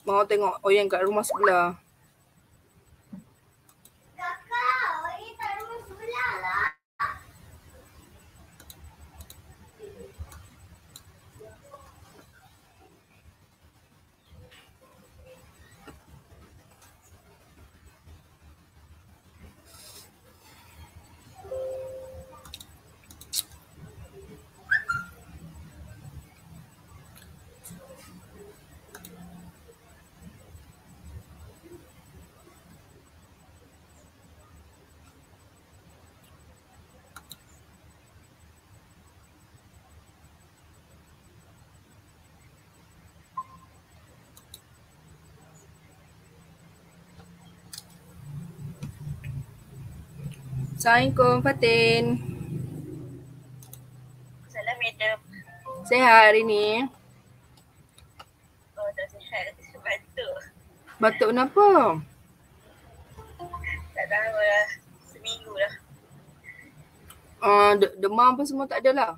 Mau tengok Oyen kat rumah sebelah. Kakak, Oyen kat rumah sebelah lah. Assalamualaikum Fatin. Salam, madam. Sehat hari ni? Oh, tak sihat. Batuk. Batuk kenapa? Tak tahu lah. Seminggu lah. Demam apa semua tak ada lah?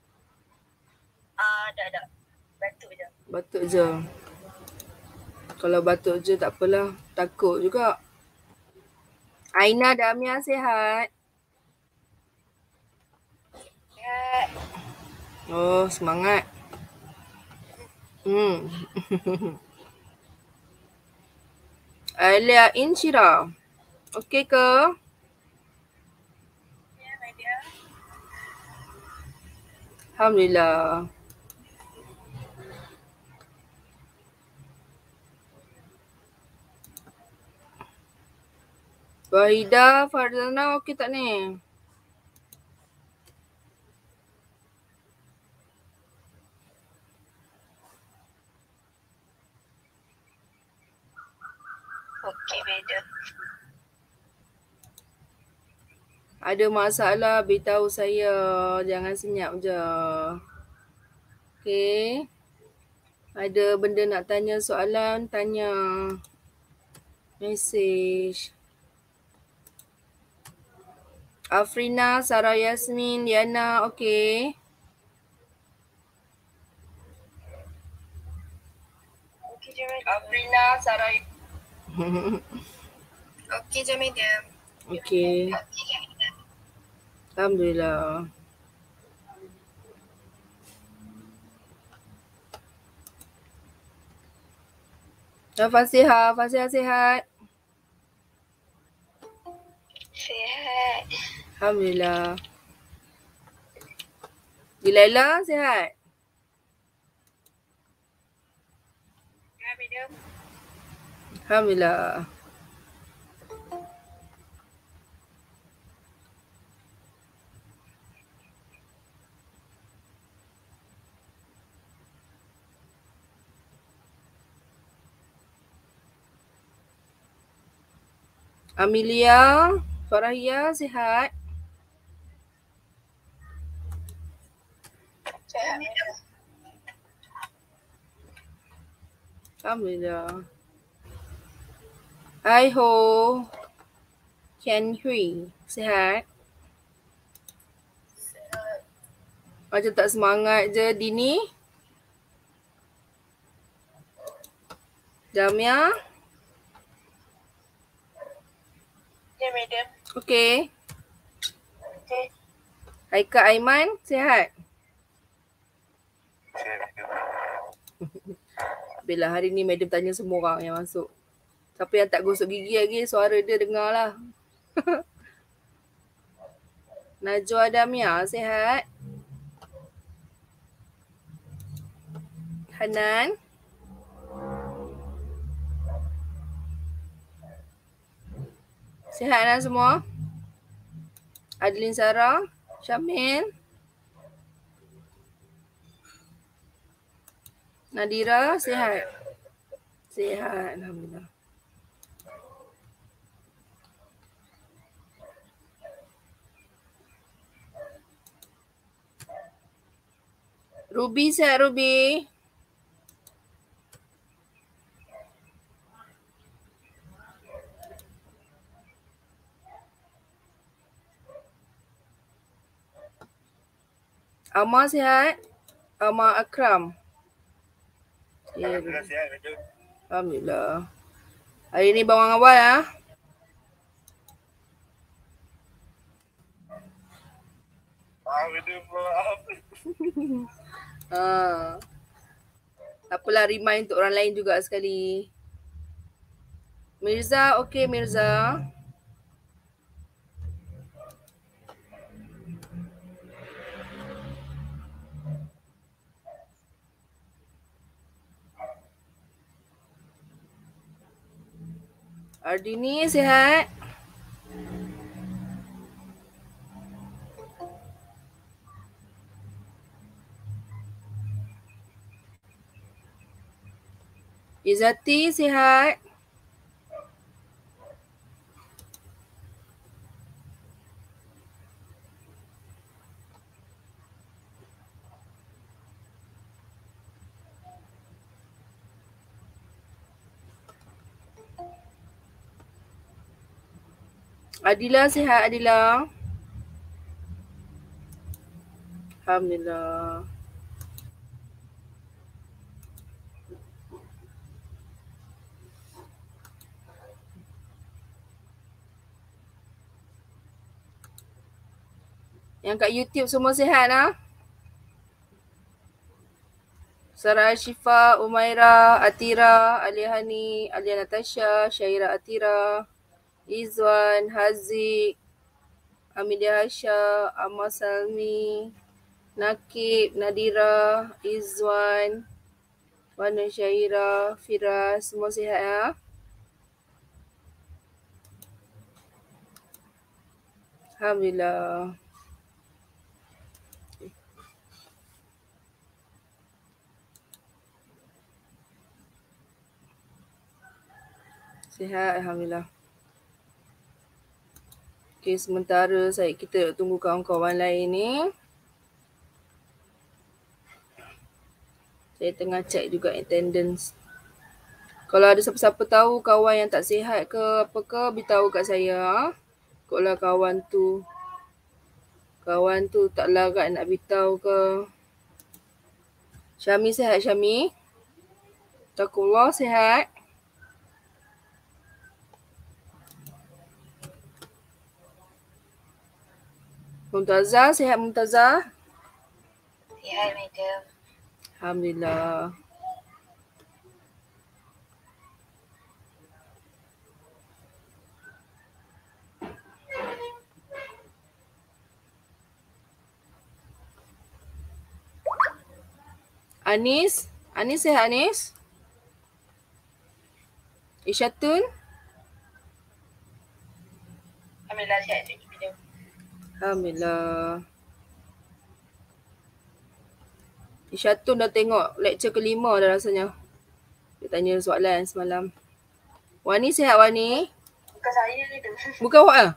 Tak. Batuk je. Batuk je. Kalau batuk je tak apalah. Takut juga. Aina Damia sihat? Sihat. Oh, semangat. Alia Inshira. Okey ke? Ya, madam. Alhamdulillah. Wahida Farzana okey tak ni? Okey, madam. Ada masalah beritahu saya. Jangan senyap je. Okey. Ada benda nak tanya soalan, tanya. Mesej. Afrina, Sarah Yasmin, Diana, okey. Okey je, madam. Afrina, Sarah. Okey je, madam. Okey. Alhamdulillah. Fasiha sihat? Sihat. Alhamdulillah. Dilaila sihat? Ya, madam. Alhamdulillah. Amelia, Farahia sihat? Sihat, madam. Alhamdulillah. Hai Ho. Ken Hui, sihat? Sihat. Macam tak semangat je Dini. Jamia, Ya, madam. okey. Okey. Haika Aiman, sihat? Sihat, madam. Bila hari ni madam tanya semua orang yang masuk. Siapa yang tak gosok gigi lagi, suara dia dengar lah. Najwa Damia, sihat? Hanan? Sihat lah semua? Adlin Sarah? Syamil? Nadira, sihat? Sihat, Alhamdulillah. Ruby, sihat Ruby? Amar sihat? Amar Akram? Alhamdulillah sihat, madam. Alhamdulillah. Hari ni bangun awal ah. Tak apalah, remind untuk orang lain juga sekali. Mirza, okey Mirza. Ardini sihat? Izzati sihat? Adila sihat Adila? Alhamdulillah. Yang kat YouTube semua sihat ah? Sarah Syifa, Umaira, Atira, Alia Hani, Alia Natasha, Syaira Atira, Izwan, Haziq, Amelia Hasha, Amma Salmi, Nakib, Nadira, Izwan, Wana Syaira, Firas, semua sihat ya? Alhamdulillah. Sihat, Alhamdulillah. Okay, sementara kita tunggu kawan-kawan lain ni. Saya tengah check juga attendance. Kalau ada siapa-siapa tahu kawan yang tak sihat ke apa ke, beritahu kat saya. Kalau kawan tu tak larat nak beritahu ke. Syami sihat Syami? Takullah sihat? Mumtazah sihat Mumtazah? Sihat, madam. Alhamdulillah. Anis sihat Anis? Isyatun? Alhamdulillah, sihat, madam. Alhamdulillah. Isyatun dah tengok lecture kelima dah rasanya. Dia tanya soalan semalam. Wani sihat Wani? Bukan saya ni tu. Bukan awak lah?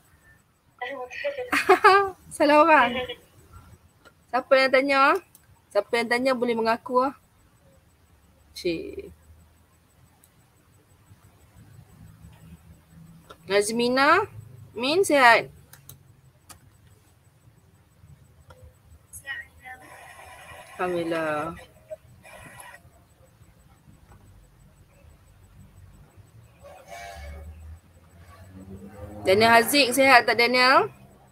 Salah orang. Siapa yang tanya? Siapa yang tanya boleh mengaku lah. Cik. Nazmina? Min sihat? Alhamdulillah. Daniel Haziq sihat tak Daniel?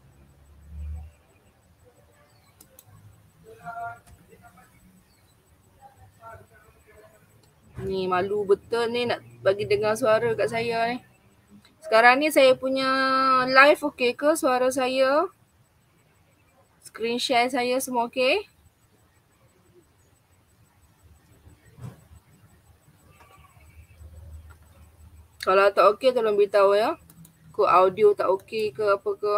Ni malu betul ni nak bagi dengar suara kat saya ni. Sekarang ni saya punya live okey ke suara saya? Screen share saya semua okey? Kalau tak okey tolong beritahu ya. Kod audio tak okey ke apa ke.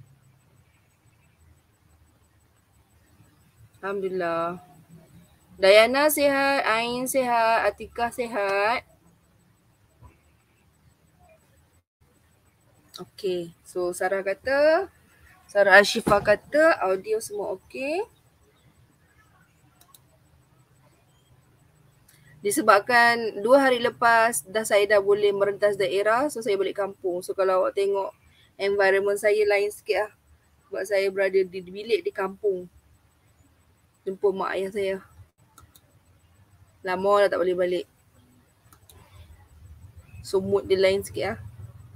Alhamdulillah. Dayana sihat, Ain sihat, Atikah sihat. Okey. So Sarah Ashifah kata audio semua okey. Disebabkan 2 hari lepas saya dah boleh merentas daerah, so saya balik kampung. So kalau awak tengok environment saya lain sikit lah. Sebab saya berada di bilik di kampung. Jumpa mak ayah saya. Lama dah tak boleh balik. So mood dia lain sikit lah.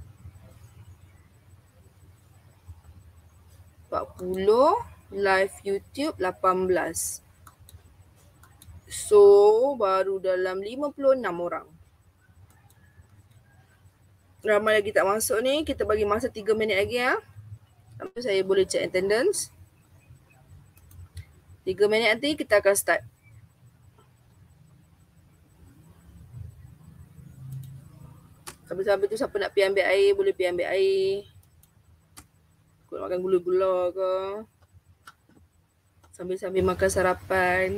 40, live YouTube 18. So baru dalam 56 orang. Ramai lagi tak masuk ni. Kita bagi masa 3 minit lagi ya. Sampai saya boleh check attendance. 3 minit nanti kita akan start. Sambil-sambil tu siapa nak pergi ambil air, boleh pergi ambil air. Kau nak makan gula-gula ke. Sambil-sambil makan sarapan.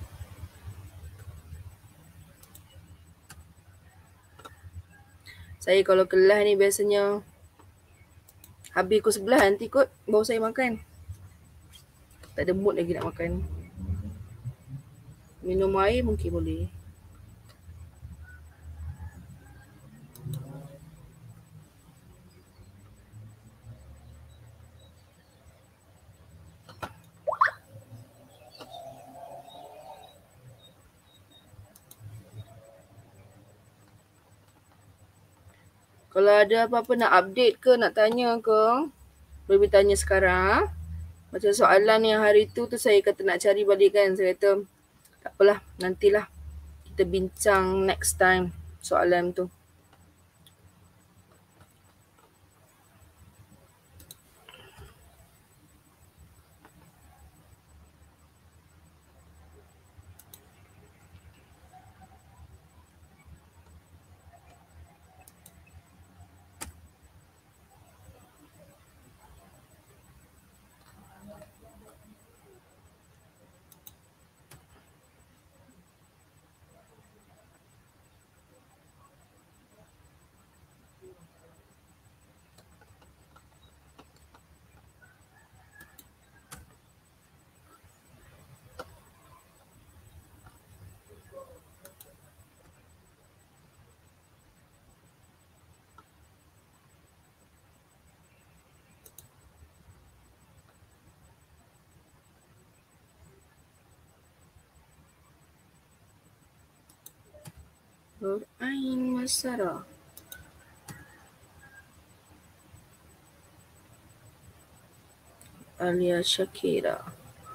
Saya kalau kelas ni biasanya habis pukul 11 nanti kot baru saya makan. Tak ada mood lagi nak makan. Minum air mungkin boleh. Kalau ada apa-apa nak update ke, nak tanya ke, boleh tanya sekarang. Macam soalan yang hari tu saya kata nak cari balik kan. Saya kata tak apalah, nantilah kita bincang next time soalan tu. Ain Masara. Alia Shakira.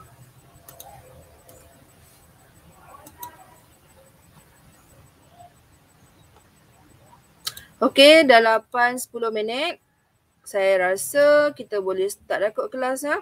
Okey, dah 8-10 minit. Saya rasa kita boleh start dah kot kelas ya.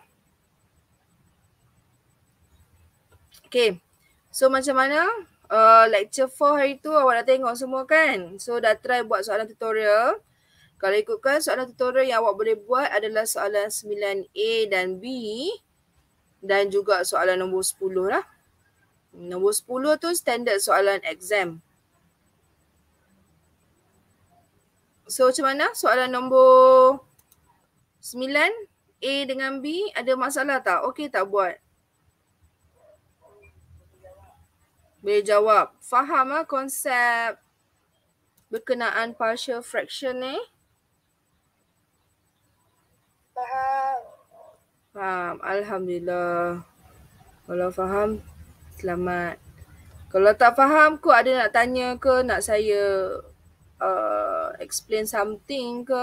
Okey. So macam mana? Lecture 4 hari tu awak dah tengok semua kan? So dah try buat soalan tutorial. Kalau ikutkan soalan tutorial yang awak boleh buat adalah soalan 9A dan B dan juga soalan nombor 10 lah. Nombor 10 tu standard soalan exam. So macam mana? Soalan nombor 9A dengan B ada masalah tak? Okey tak buat? Boleh jawab. Faham lah konsep berkenaan partial fraction ni? Faham. Alhamdulillah. Kalau faham, selamat. Kalau tak faham kot, ada nak tanya ke, nak saya explain something ke?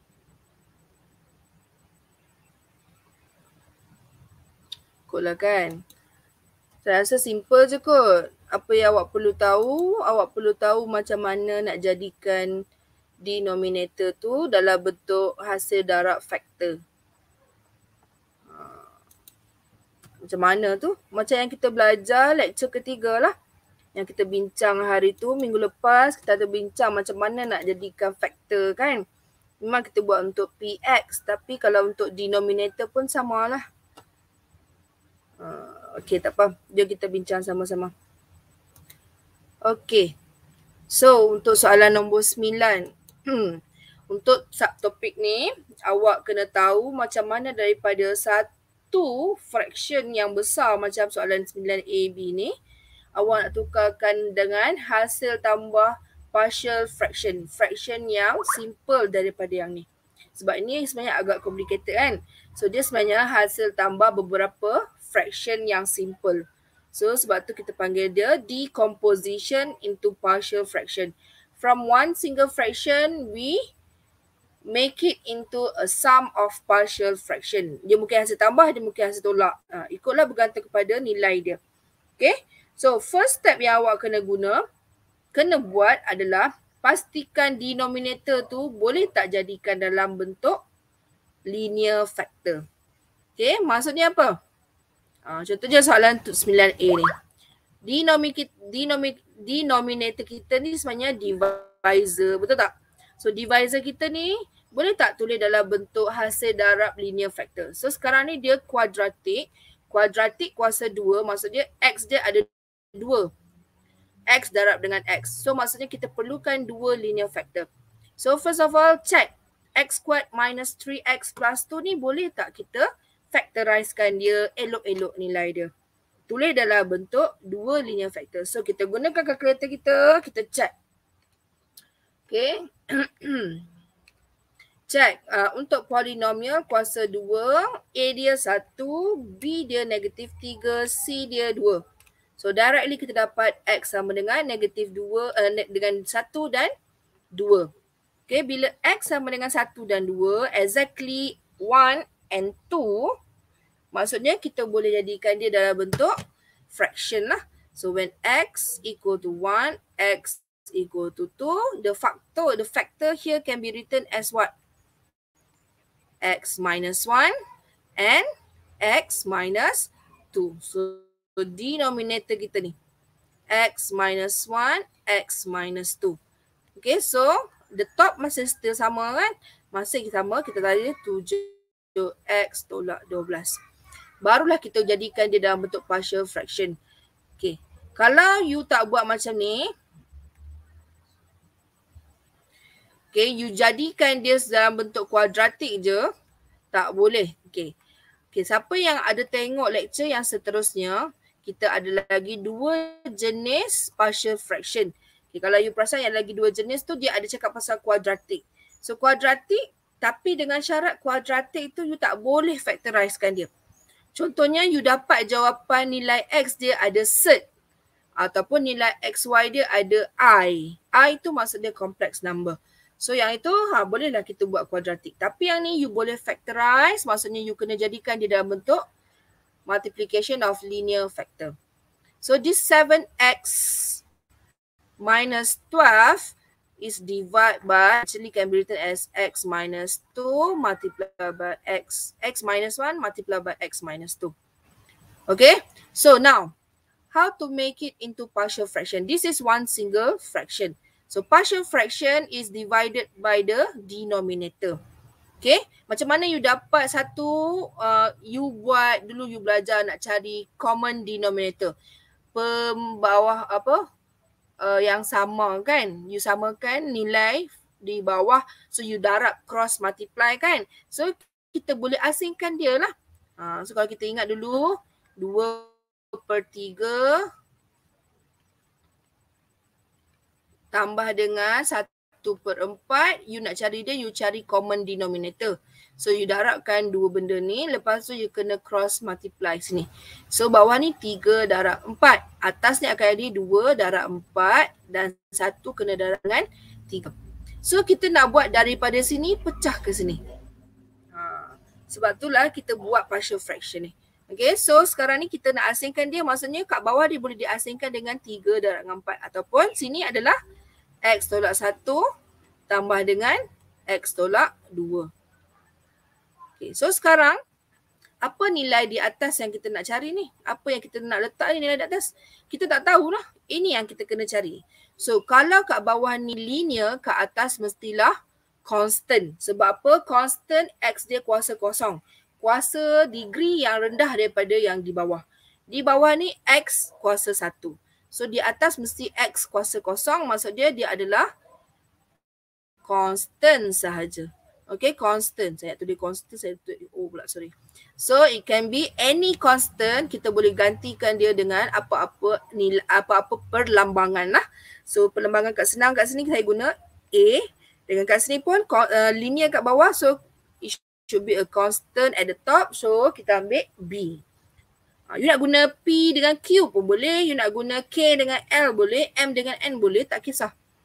Kot lah kan. Saya rasa simple je kot. Apa yang awak perlu tahu macam mana nak jadikan denominator tu dalam bentuk hasil darab faktor. Macam mana tu? Macam yang kita belajar lecture ketiga lah. Yang kita bincang hari tu, minggu lepas kita ada bincang macam mana nak jadikan faktor kan. Memang kita buat untuk PX tapi kalau untuk denominator pun samalah. Okey, tak apa. Jom kita bincang sama-sama. Okey. So, untuk soalan nombor 9. Untuk subtopik ni, awak kena tahu macam mana daripada satu fraction yang besar macam soalan 9AB ni, awak nak tukarkan dengan hasil tambah partial fraction. Fraction yang simple daripada yang ni. Sebab ini sebenarnya agak complicated kan. So, dia sebenarnya hasil tambah beberapa fraction yang simple. So sebab tu kita panggil dia decomposition into partial fraction. from one single fraction, we make it into a sum of partial fraction. Dia mungkin hasil tambah, dia mungkin hasil tolak. Ikutlah bergantung kepada nilai dia. Okay. So first step yang awak kena buat adalah pastikan denominator tu boleh tak jadikan dalam bentuk linear factor. Okay, maksudnya apa? Contohnya soalan 9A ni. Denominator kita ni sebenarnya divisor, betul tak? So divisor kita ni boleh tak tulis dalam bentuk hasil darab linear factor. So sekarang ni dia kuadratik. Kuadratik kuasa 2, maksudnya X dia ada 2. X darab dengan X. So maksudnya kita perlukan 2 linear factor. So first of all, check. X squared minus 3X plus 2 ni boleh tak kita factorizekan dia, elok-elok nilai dia. Tulis dalam bentuk 2 linear factor. So kita gunakan kalkulator kita check. Okay. Check. Untuk polinomial kuasa 2, A dia 1, B dia negatif 3, C dia 2. So directly kita dapat X sama dengan negatif 2, dengan 1 dan 2. Okay, bila X sama dengan 1 dan 2, exactly 1 and 2, maksudnya kita boleh jadikan dia dalam bentuk fraction lah. So when X equal to 1, X equal to 2, the factor here can be written as what? X minus 1 and X minus 2. So denominator kita ni, X minus 1, X minus 2. Okay, so the top masih still sama kan? Masih sama, kita tadi 7X tolak 12. Barulah kita jadikan dia dalam bentuk partial fraction. Okay, kalau you tak buat macam ni, okay, you jadikan dia dalam bentuk kuadratik je, tak boleh. Okay, siapa yang ada tengok lecture yang seterusnya, kita ada lagi 2 jenis partial fraction. Okay, kalau you perasan yang lagi 2 jenis tu, dia ada cakap pasal kuadratik. So kuadratik, tapi dengan syarat kuadratik tu you tak boleh factorizekan dia. Contohnya you dapat jawapan nilai X dia ada cert. Ataupun nilai XY dia ada I. I tu maksud dia complex number. So yang itu bolehlah kita buat kuadratik. Tapi yang ni you boleh factorize, maksudnya you kena jadikan dia dalam bentuk multiplication of linear factor. So this 7X minus 12 is divided by, actually can be written as X minus 2 multiplied by X minus 1 multiplied by X minus 2. Okay, so now how to make it into partial fraction? This is one single fraction. So partial fraction is divided by the denominator. Okay, macam mana you dapat satu, you buat dulu, you belajar nak cari common denominator. Pembawah yang sama kan, you samakan nilai di bawah, so you darab cross multiply kan. So kita boleh asingkan dia lah. So kalau kita ingat dulu, 2/3 tambah dengan 1/4, you nak cari dia, you cari common denominator. So you darabkan dua benda ni, lepas tu you kena cross multiply sini. So bawah ni 3 darab 4. Atas ni akan jadi 2 darab 4 dan 1 kena darab dengan 3. So kita nak buat daripada sini pecah ke sini. Sebab itulah kita buat partial fraction ni. Okay, so sekarang ni kita nak asingkan dia, maksudnya kat bawah dia boleh diasingkan dengan 3 darab dengan 4. Ataupun sini adalah X tolak 1 tambah dengan X tolak 2. Okay, so sekarang apa nilai di atas yang kita nak cari ni? Apa yang kita nak letak ni nilai di atas? Kita tak tahulah. Ini yang kita kena cari. So kalau kat bawah ni linear, kat atas mestilah constant. Sebab apa? Constant X dia kuasa kosong. Kuasa degree yang rendah daripada yang di bawah. Di bawah ni X kuasa 1. So di atas mesti X kuasa kosong, maksud dia adalah constant sahaja. Okay, constant. Saya tulis constant, saya tulis O pula, sorry. So it can be any constant, kita boleh gantikan dia dengan apa-apa nilai, apa-apa perlambangan lah. So perlambangan kat senang kat sini saya guna A. Dengan kat sini pun linear kat bawah, so it should be a constant at the top. So kita ambil B. You nak guna P dengan Q pun boleh, you nak guna K dengan L boleh, M dengan N boleh, tak kisah.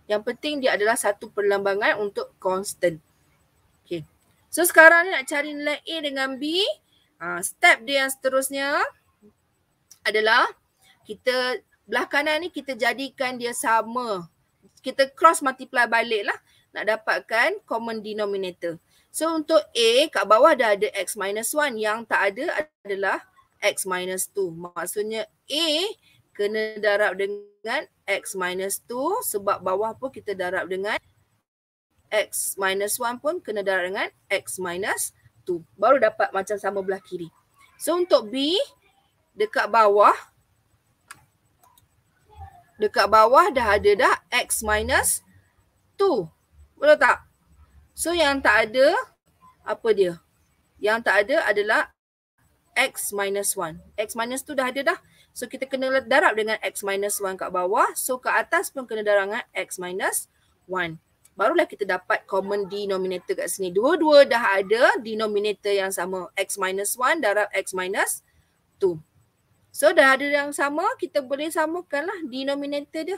Yang penting dia adalah satu perlembagan untuk constant. Okay. So sekarang ni nak cari nilai A dengan B. Step dia yang seterusnya adalah kita belah kanan ni kita jadikan dia sama. Kita cross multiply balik lah nak dapatkan common denominator. So untuk A kat bawah dah ada x minus 1. Yang tak ada adalah x minus 2. Maksudnya A kena darab dengan x minus 2 sebab bawah pun kita darab dengan x minus 1 pun kena darab dengan x minus 2. Baru dapat macam sama belah kiri. So untuk B dekat bawah dah ada dah x minus 2. Betul tak? So yang tak ada apa dia? Yang tak ada adalah x minus 1. X minus 2 dah ada dah. So kita kena darab dengan x minus 1 kat bawah. So kat atas pun kena darab dengan x minus 1. Barulah kita dapat common denominator kat sini. Dua-dua dah ada denominator yang sama. X minus 1 darab x minus 2. So dah ada yang sama, kita boleh samakanlah denominator dia.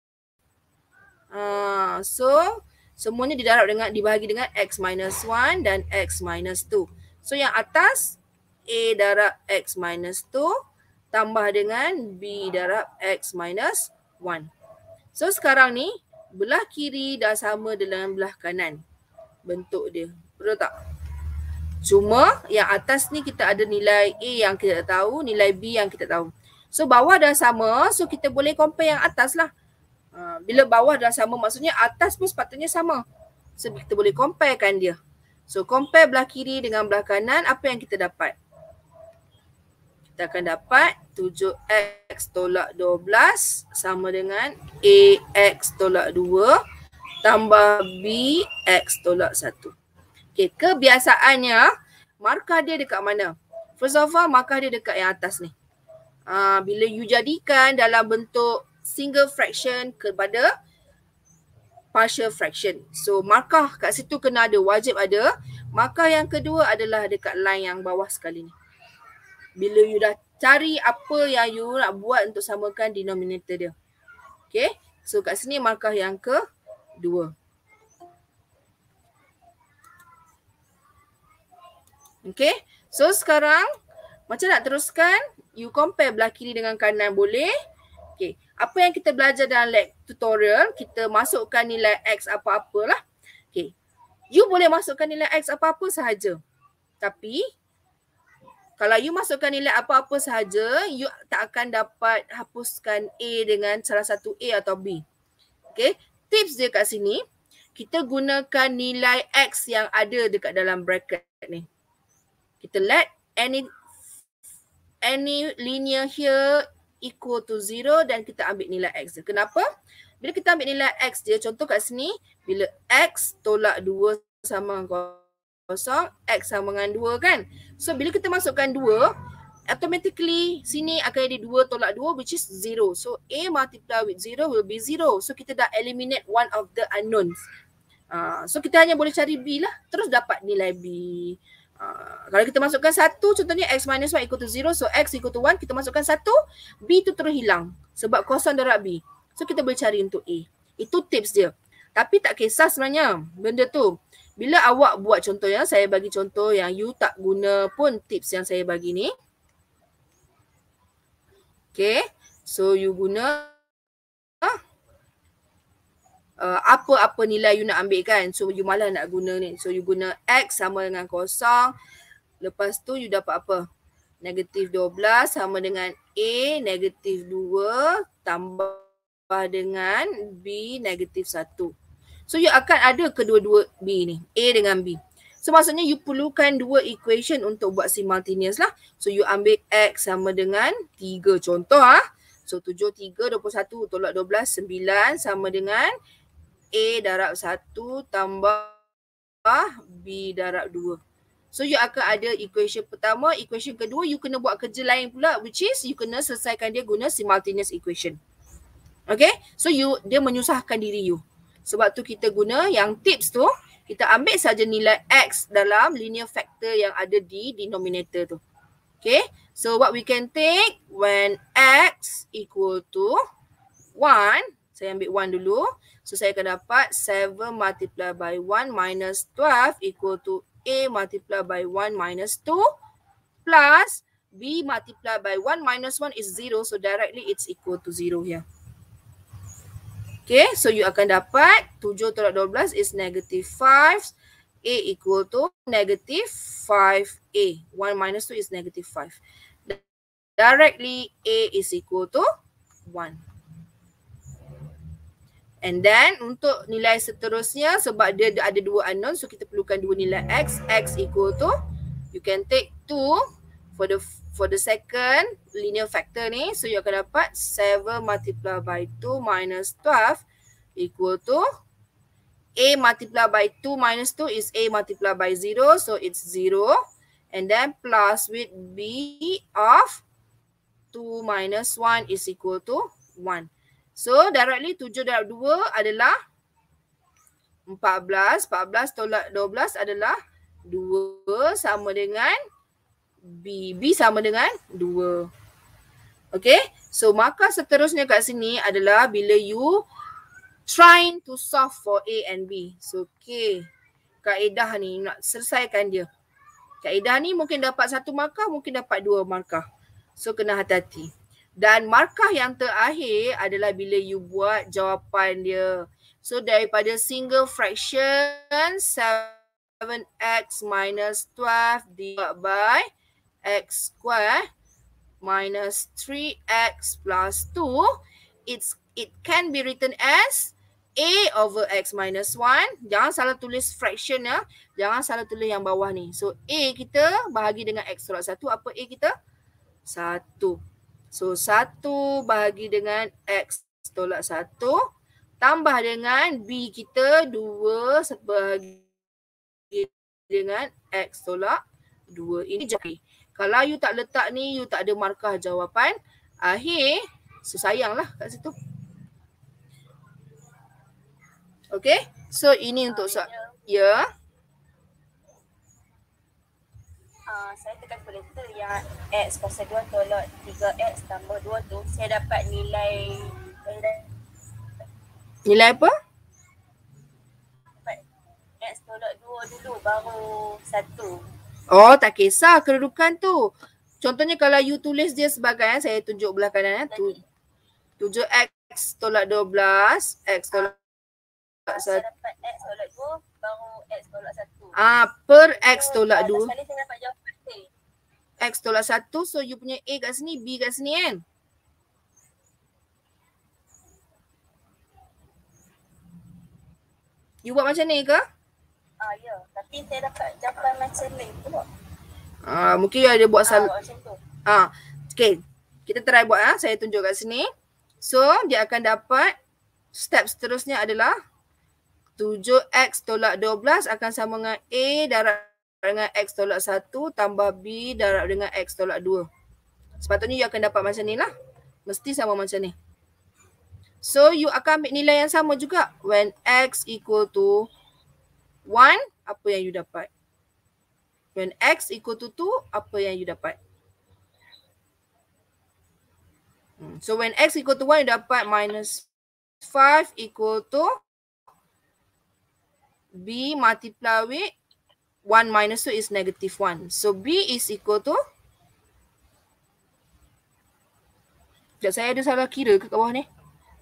So semuanya dibahagi dengan x minus 1 dan x minus 2. So yang atas A darab x minus 2 tambah dengan B darab x minus 1. So sekarang ni belah kiri dah sama dengan belah kanan. Bentuk dia. Betul tak? Cuma yang atas ni kita ada nilai A yang kita tahu, nilai B yang kita tahu. So bawah dah sama, so kita boleh compare yang atas lah. Bila bawah dah sama maksudnya atas pun sepatutnya sama. So kita boleh comparekan dia. So compare belah kiri dengan belah kanan, apa yang kita dapat? Kita akan dapat 7x tolak 12 sama dengan AX tolak 2 tambah B X tolak 1. Okay, kebiasaannya markah dia dekat mana? First of all, markah dia dekat yang atas ni. Bila you jadikan dalam bentuk single fraction kepada partial fraction. So markah kat situ kena ada, wajib ada. Markah yang kedua adalah dekat line yang bawah sekali ni. Bila you dah cari apa yang you nak buat untuk samakan denominator dia. Okay, so kat sini markah yang kedua. Okay, so sekarang macam nak teruskan, you compare belah kiri dengan kanan boleh. Okay, apa yang kita belajar dalam tutorial, kita masukkan nilai X apa-apalah. Okay, you boleh masukkan nilai X apa-apa sahaja. Tapi, kalau you masukkan nilai apa-apa sahaja, you tak akan dapat hapuskan A dengan salah satu A atau B. Okay, tips dia kat sini, kita gunakan nilai X yang ada dekat dalam bracket ni. Kita let any linear here equal to 0 dan kita ambil nilai X dia. Kenapa? Bila kita ambil nilai X dia, contoh kat sini, bila X tolak 2 sama dengan kosong, X sama dengan 2 kan? So bila kita masukkan 2, automatically sini akan ada 2 tolak 2 which is 0. So A multiply with 0 will be 0. So kita dah eliminate one of the unknowns. So kita hanya boleh cari B lah, terus dapat nilai B. Kalau kita masukkan 1, contohnya x minus 1 equal to 0, so x equal to 1, kita masukkan 1, B tu terus hilang sebab kosong darab B. So kita boleh cari untuk A. Itu tips dia. Tapi tak kisah sebenarnya benda tu. Bila awak buat contohnya, saya bagi contoh yang you tak guna pun tips yang saya bagi ni. Okay, so you guna apa-apa nilai you nak ambil kan. So you malah nak guna ni. So you guna X sama dengan kosong. Lepas tu you dapat apa? Negatif 12 sama dengan A negatif 2 tambah dengan B negatif 1. So you akan ada kedua-dua B ni. A dengan B. So maksudnya you perlukan dua equation untuk buat simultaneous lah. So you ambil X sama dengan 3 contoh . So 7, 3, 21 tolak 12, 9 sama dengan A darab 1 tambah B darab 2. So you akan ada equation pertama, equation kedua you kena buat kerja lain pula which is you kena selesaikan dia guna simultaneous equation. Okay, so dia menyusahkan diri you. Sebab tu kita guna yang tips tu, kita ambil saja nilai X dalam linear factor yang ada di denominator tu. Okay, so what we can take when X equal to 1, Saya ambil 1 dulu. So saya akan dapat 7 multiplied by 1 minus 12 equal to A multiplied by 1 minus 2 plus B multiplied by 1 minus 1 is 0. So directly it's equal to 0 here. Okay, so you akan dapat 7 tolak 12 is negative 5. A equal to negative 5A. 1 minus 2 is negative 5. Directly A is equal to 1. And then untuk nilai seterusnya, sebab dia ada 2 unknown, so kita perlukan 2 nilai X. X equal to, you can take 2 for the second linear factor ni. So you akan dapat 7 multiplied by 2 minus 12 equal to A multiplied by 2 minus 2 is A multiplied by 0. So it's 0. And then plus with B of 2 minus 1 is equal to 1. So directly 7 darab 2 adalah 14. 14 tolak 12 adalah 2 sama dengan B. B sama dengan 2. Okay. So markah seterusnya kat sini adalah bila you trying to solve for A and B. So okay. Kaedah ni nak selesaikan dia. Kaedah ni mungkin dapat 1 markah, mungkin dapat 2 markah. So kena hati-hati. Dan markah yang terakhir adalah bila you buat jawapan dia. So daripada single fraction 7x minus 12 divided by x square minus 3x plus 2, it can be written as A over x minus 1. Jangan salah tulis fraction ya. Jangan salah tulis yang bawah ni. So A kita bahagi dengan x tolak 1. Apa A kita? 1. So 1 bahagi dengan x tolak 1 tambah dengan B kita 2 bahagi dengan x tolak 2. Ini jadi. Kalau you tak letak ni, you tak ada markah jawapan akhir. So sayanglah kat situ. Okay. So ini untuk ya. Saya tekan kalkulator yang x kuasa 2 tolak 3x tambah 2 tu, saya dapat nilai apa? Dapat x tolak 2 dulu baru 1. Oh, tak kisah kedudukan tu. Contohnya kalau you tulis dia sebagai, saya tunjuk belah kanan 7x tolak 12, x tolak 1. Saya dapat x tolak 2 baru x tolak 1. Per x tolak 2. Sekali saya dapat jawapan A. X tolak 1, so you punya A kat sini, B kat sini kan? You buat macam ni ke? Ya, tapi saya dapat jawapan macam ni pula. Mungkin you ada buat salah. Macam tu. Okay, kita try buat saya tunjuk kat sini. So, dia akan dapat step seterusnya adalah 7x tolak 12 akan sama dengan A darab dengan x tolak 1 tambah B darab dengan x tolak 2. Sepatutnya you akan dapat macam ni lah. Mesti sama macam ni. So you akan ambil nilai yang sama juga. When x equal to 1, apa yang you dapat? When x equal to 2, apa yang you dapat? So when x equal to 1, you dapat minus 5 equal to B multiply with 1 minus 2 is negative 1. So B is equal to, sekejap, saya ada salah kira ke bawah ni?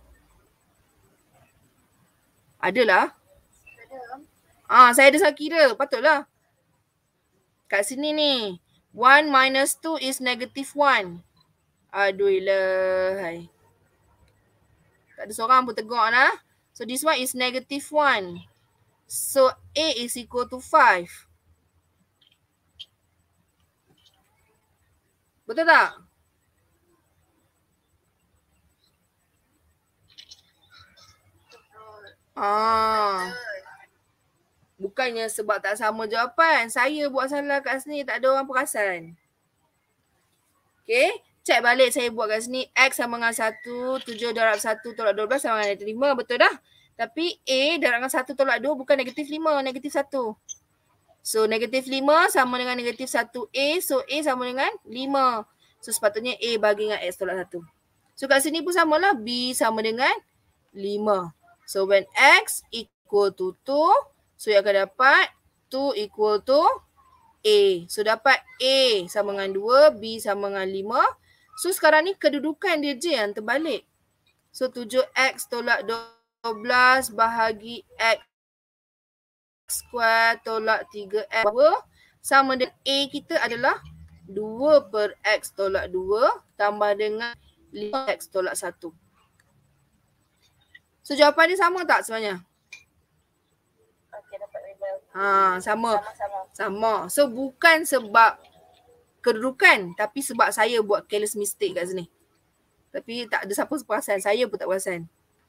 Adalah. Saya ada salah kira, patutlah. Kat sini ni, 1 minus 2 is negative 1. Aduhlah. Hai. Tak ada seorang pun tegur lah. So this one is negative 1. So A is equal to 5. Betul tak? Bukannya sebab tak sama jawapan. Saya buat salah kat sini, tak ada orang perasan. Okay, cek balik saya buat kat sini. X sama dengan 1, 7 darab 1 tolak 12 sama dengan negatif 5. Betul dah? Tapi A darab dengan 1 tolak 2 bukan negatif 5, negatif 1. So negatif 5 sama dengan negatif 1A. So A sama dengan 5. So sepatutnya A bagi dengan X tolak 1. So kat sini pun samalah. B sama dengan 5. So when X equal to 2, so you akan dapat 2 equal to A. So dapat A sama dengan 2, B sama dengan 5. So sekarang ni kedudukan dia je yang terbalik. So 7X tolak 12 bahagi X square tolak 3X sama dengan A kita adalah 2 per X tolak 2 tambah dengan 5X tolak 1. So jawapan dia sama tak sebenarnya? Okey, dapat label. Sama. Sama-sama. Sama. So bukan sebab kedudukan tapi sebab saya buat careless mistake kat sini. Tapi tak ada siapa perasan. Saya pun tak perasan.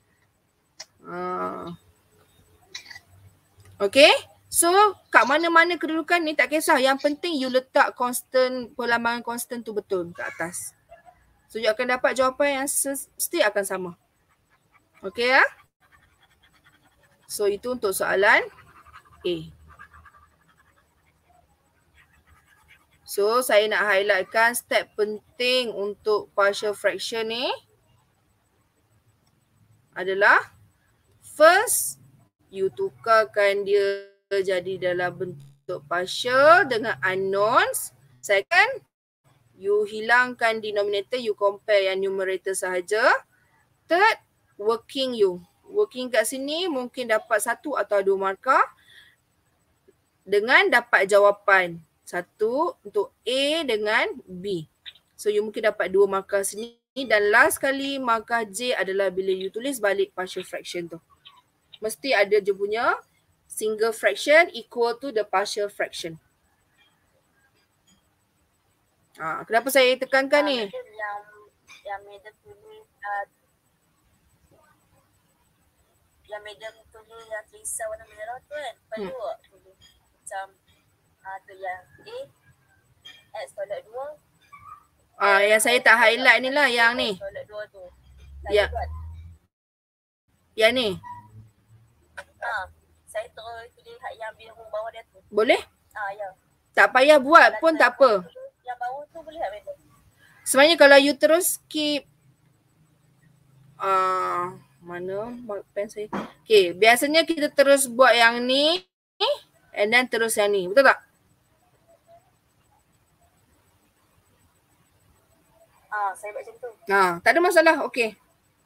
Okay. So kat mana-mana kedudukan ni tak kisah. Yang penting you letak constant, perlambangan constant tu betul kat atas. So you akan dapat jawapan yang still akan sama. Okay ya. So itu untuk soalan A. So saya nak highlightkan step penting untuk partial fraction ni adalah first you tukarkan dia jadi dalam bentuk partial dengan unknowns. Second, you hilangkan denominator, you compare yang numerator sahaja. Third, working you. Working kat sini mungkin dapat 1 atau 2 markah dengan dapat jawapan. 1 untuk A dengan B. So you mungkin dapat 2 markah sini dan last kali markah J adalah bila you tulis balik partial fraction tu. Mesti ada je punya single fraction equal to the partial fraction. Kenapa saya tekankan ni? Yang madam tulis yang madam tulis yang tulisan warna merah tu kan. Perlu tulis macam tu yang A X tolak 2. Yang saya tak highlight ni lah yang ni. Tolak 2 tu. Ya. Yang ni. Saya terus tulis yang biru bawah dia tu. Boleh? Ya. Tak payah buat pun tak apa. Yang bawah tu boleh tak madam? Sebenarnya kalau you terus skip mana pen saya? Okay, biasanya kita terus buat yang ni and then terus yang ni. Betul tak? Saya buat macam tu. Tak ada masalah. Okay.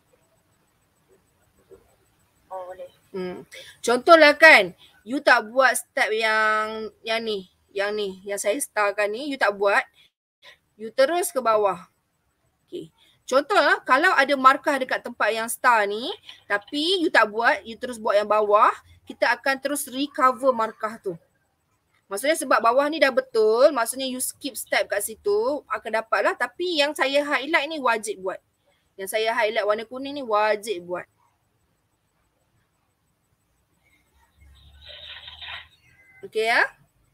Boleh. Contohlah kan, you tak buat step yang ni, yang saya starkan ni, you tak buat. You terus ke bawah. Okay. Contohlah, kalau ada markah dekat tempat yang star ni, tapi you tak buat, you terus buat yang bawah, kita akan terus recover markah tu. Maksudnya sebab bawah ni dah betul, maksudnya you skip step kat situ, akan dapat lah. Tapi yang saya highlight ni wajib buat. Yang saya highlight warna kuning ni wajib buat. Okay ya?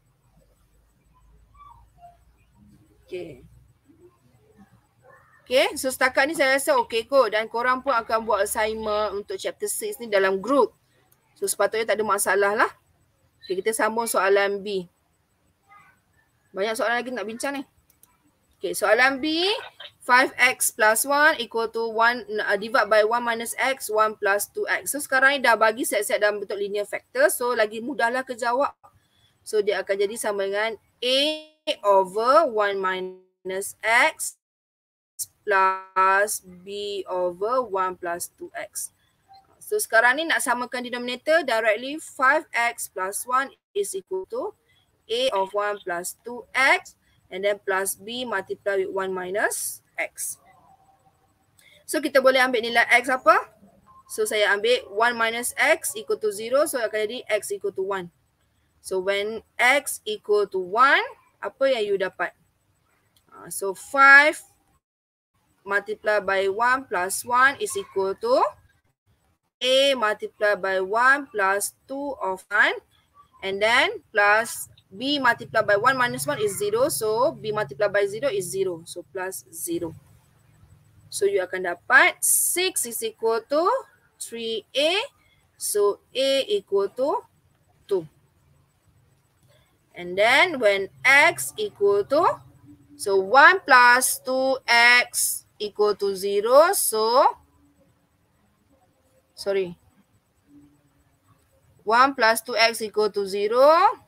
Okay. Okay, so setakat ni saya rasa okay kot. Dan korang pun akan buat assignment untuk chapter 6 ni dalam group. So sepatutnya tak ada masalah lah. Okay, kita sambung soalan B. Banyak soalan lagi nak bincang ni. Okay, soalan B. 5x plus 1 equal to 1 divide by 1 minus x, 1 plus 2x. So sekarang ni dah bagi set-set dalam bentuk linear factor. So lagi mudahlah ke jawab. So dia akan jadi sama dengan A over 1 minus x plus B over 1 plus 2x. So sekarang ni nak samakan denominator directly. 5x plus 1 is equal to A of 1 plus 2x and then plus B multiply with 1 minus x. So kita boleh ambil nilai x apa? So saya ambil 1 minus x equal to 0. So akan jadi x equal to 1. So when x equal to 1, apa yang you dapat? So 5 multiply by 1 plus 1 is equal to A multiply by 1 plus 2 of 1 and then plus B multiply by 1 minus 1 is 0. So B multiply by 0 is 0. So plus 0. So you akan dapat 6 is equal to 3A. So A equal to 2. And then when x equal to, so 1 plus 2x equal to 0. So Sorry. 1 plus 2x equal to 0.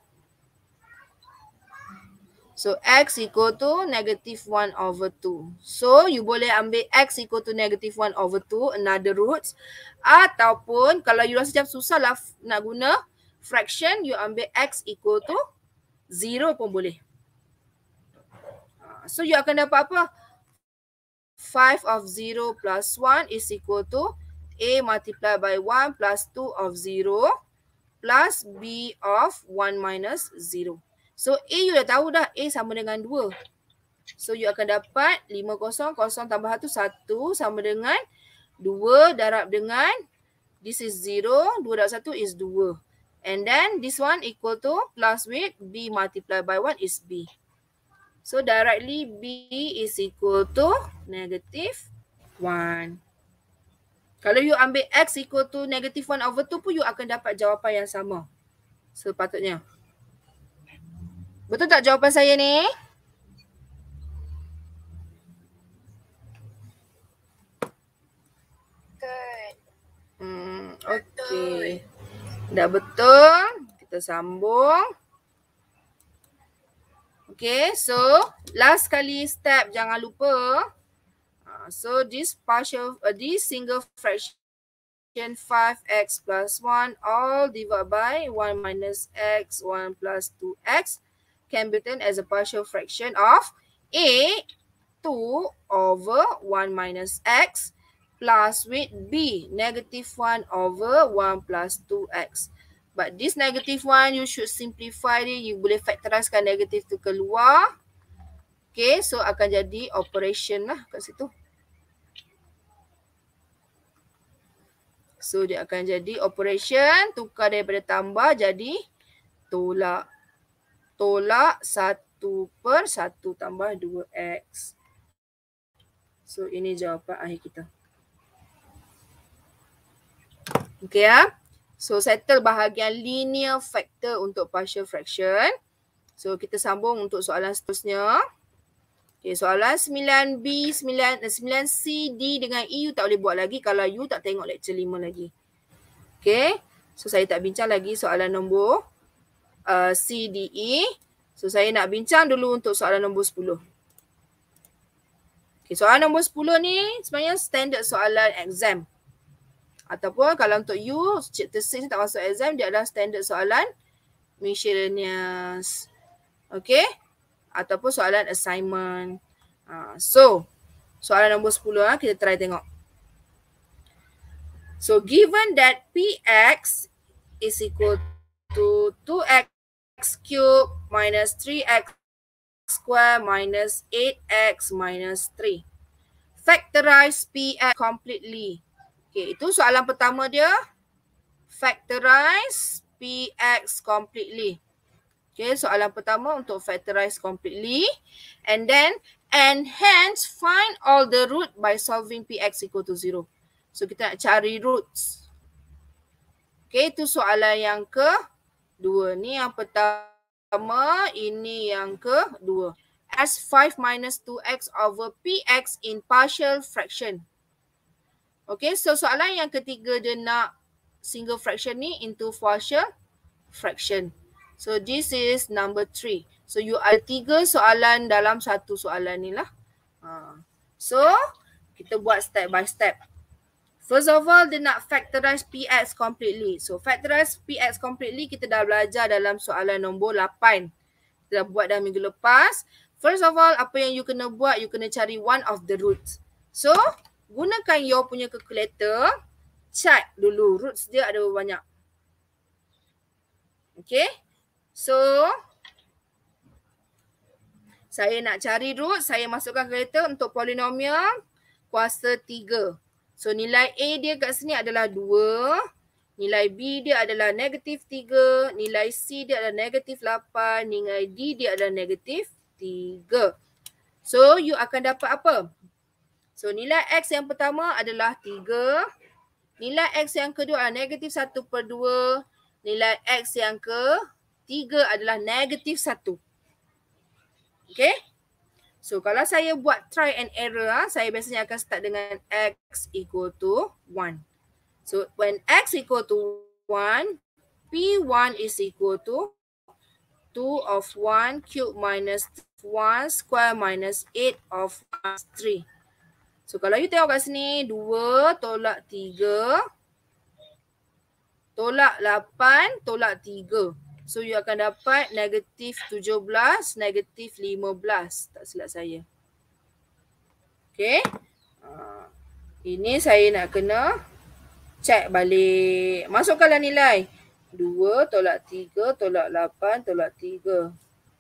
So, x equal to negative 1 over 2. So, you boleh ambil x equal to negative 1 over 2, another roots. Ataupun, kalau you rasa macam susah lah nak guna fraction, you ambil x equal to 0 pun boleh. So, you akan dapat apa? 5 of 0 plus 1 is equal to a multiplied by 1 plus 2 of 0 plus b of 1 minus 0. So, A you dah tahu dah, A sama dengan 2. So, you akan dapat 5, 0 tambah 1, 1 sama dengan 2 darab dengan, this is 0, 2 darab 1 is 2. And then, this one equal to plus with B multiplied by 1 is B. So, directly B is equal to negative 1. Kalau you ambil X equal to negative 1 over 2 pun, you akan dapat jawapan yang sama. Sepatutnya. Betul tak jawapan saya ni? Betul. Okey. Dah betul. Kita sambung. Okay, so last kali step jangan lupa. So this single fraction 5x plus 1 all divided by 1 minus x 1 plus 2x can be written as a partial fraction of A 2 over 1 minus x plus with B negative 1 over 1 plus 2x. But this negative 1 you should simplify it. You boleh factorizekan negatif tu keluar. Okay, so akan jadi operation lah kat situ. So dia akan jadi operation, tukar daripada tambah jadi tolak. Tolak 1 per 1 tambah 2x. So ini jawapan akhir kita. Okay ya. So settle bahagian linear factor untuk partial fraction. So kita sambung untuk soalan seterusnya. Okay, soalan 9B, 9C, D dengan E you tak boleh buat lagi kalau you tak tengok lecture 5 lagi. Okay, so saya tak bincang lagi soalan nombor C, D, E. So saya nak bincang dulu untuk soalan nombor 10. Okay, soalan nombor 10 ni sebenarnya standard soalan exam. Ataupun kalau untuk you, chapter 6 tak masuk exam, dia adalah standard soalan miscellaneous. Okay, ataupun soalan assignment. So, soalan nombor 10 kita try tengok. So, given that Px is equal to 2x cubed minus 3x square minus 8x minus 3. Factorize Px completely. Okay, itu soalan pertama dia. Factorize Px completely. Okay, soalan pertama untuk factorize completely. And hence find all the root by solving Px equal to 0. So kita nak cari roots. Okay, itu soalan yang kedua. Ni yang pertama, ini yang kedua. As 5 minus 2x over Px in partial fraction. Okay, so soalan yang ketiga dia nak single fraction ni into partial fraction. So this is number 3. So you ada 3 soalan dalam satu soalan ni lah. So kita buat step by step. First of all, dia nak factorize Px completely. So factorize Px completely kita dah belajar dalam soalan nombor 8. Kita dah buat dah minggu lepas. First of all, apa yang you kena buat, you kena cari one of the roots. So gunakan your punya calculator. Check dulu roots dia ada berapa banyak. Okay. So saya nak cari root, saya masukkan calculator untuk polinomial kuasa 3. So nilai A dia kat sini adalah 2. Nilai B dia adalah negatif 3. Nilai C dia adalah negatif 8. Nilai D dia adalah negatif 3. So you akan dapat apa? So nilai X yang pertama adalah 3. Nilai X yang kedua adalah negatif 1 per 2. Nilai X yang ketiga adalah negatif 1. Okay? So kalau saya buat try and error, saya biasanya akan start dengan X equal to 1. So when x equal to 1, P1 is equal to 2 of 1 cube minus 1 square minus 8 of 1 3. So kalau you tengok kat sini, 2 tolak 3, tolak 8, tolak 3. So you akan dapat negatif 17, negatif 15. Tak silap saya. Okay. Ini saya nak kena check balik. Masukkanlah nilai. 2 tolak 3 tolak 8 tolak 3.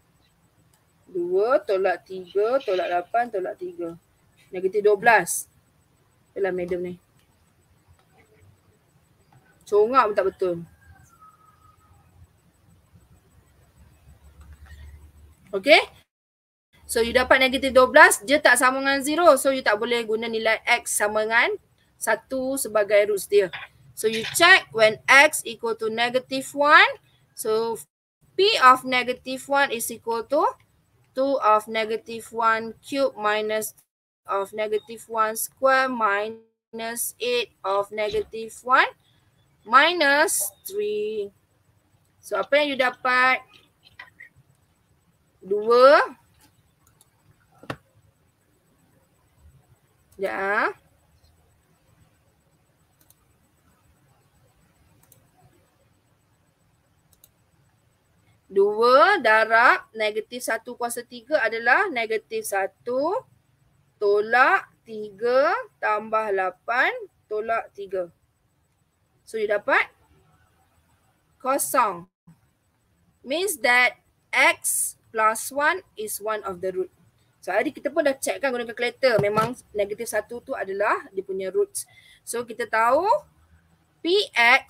2 tolak 3 tolak 8 tolak 3. Negatif 12. Itulah madam ni. Congak pun tak betul. Okay. So you dapat negatif 12. Dia tak sama dengan 0. So you tak boleh guna nilai x sama dengan 1 sebagai roots dia. So you check when x equal to negative 1. So P of negative 1 is equal to 2 of negative 1 cube minus of negative 1 square minus 8 of negative 1 minus 3. So apa yang you dapat? 2. Ya. 2 darab negatif 1 kuasa 3 adalah negatif 1 tolak 3 tambah 8 tolak 3. So you dapat kosong. Means that x plus 1 is one of the root. So tadi kita pun dah check kan guna calculator. Memang negatif 1 tu adalah dia punya roots. So kita tahu Px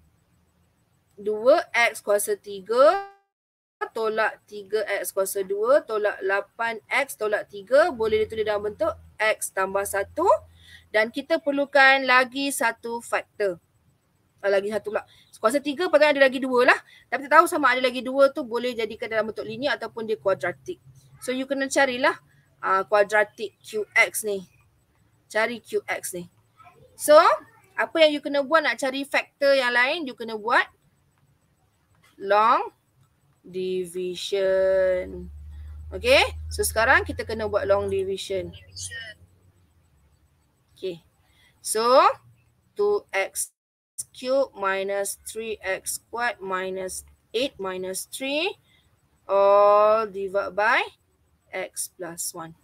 2x kuasa 3 tolak 3x kuasa 2 tolak 8x tolak 3 boleh ditulis dalam bentuk x tambah 1 dan kita perlukan lagi satu faktor. Lagi satu pula. Kuasa 3 patutnya ada lagi 2 lah. Tapi tak tahu sama ada lagi 2 tu boleh jadikan dalam bentuk linear ataupun dia kuadratik. So you kena carilah kuadratik QX ni. Cari QX ni. So apa yang you kena buat nak cari faktor yang lain, you kena buat long division. Okay. So sekarang kita kena buat long division. Okay. So 2x cube minus 3x squared minus 8 minus 3 all divided by x plus 1.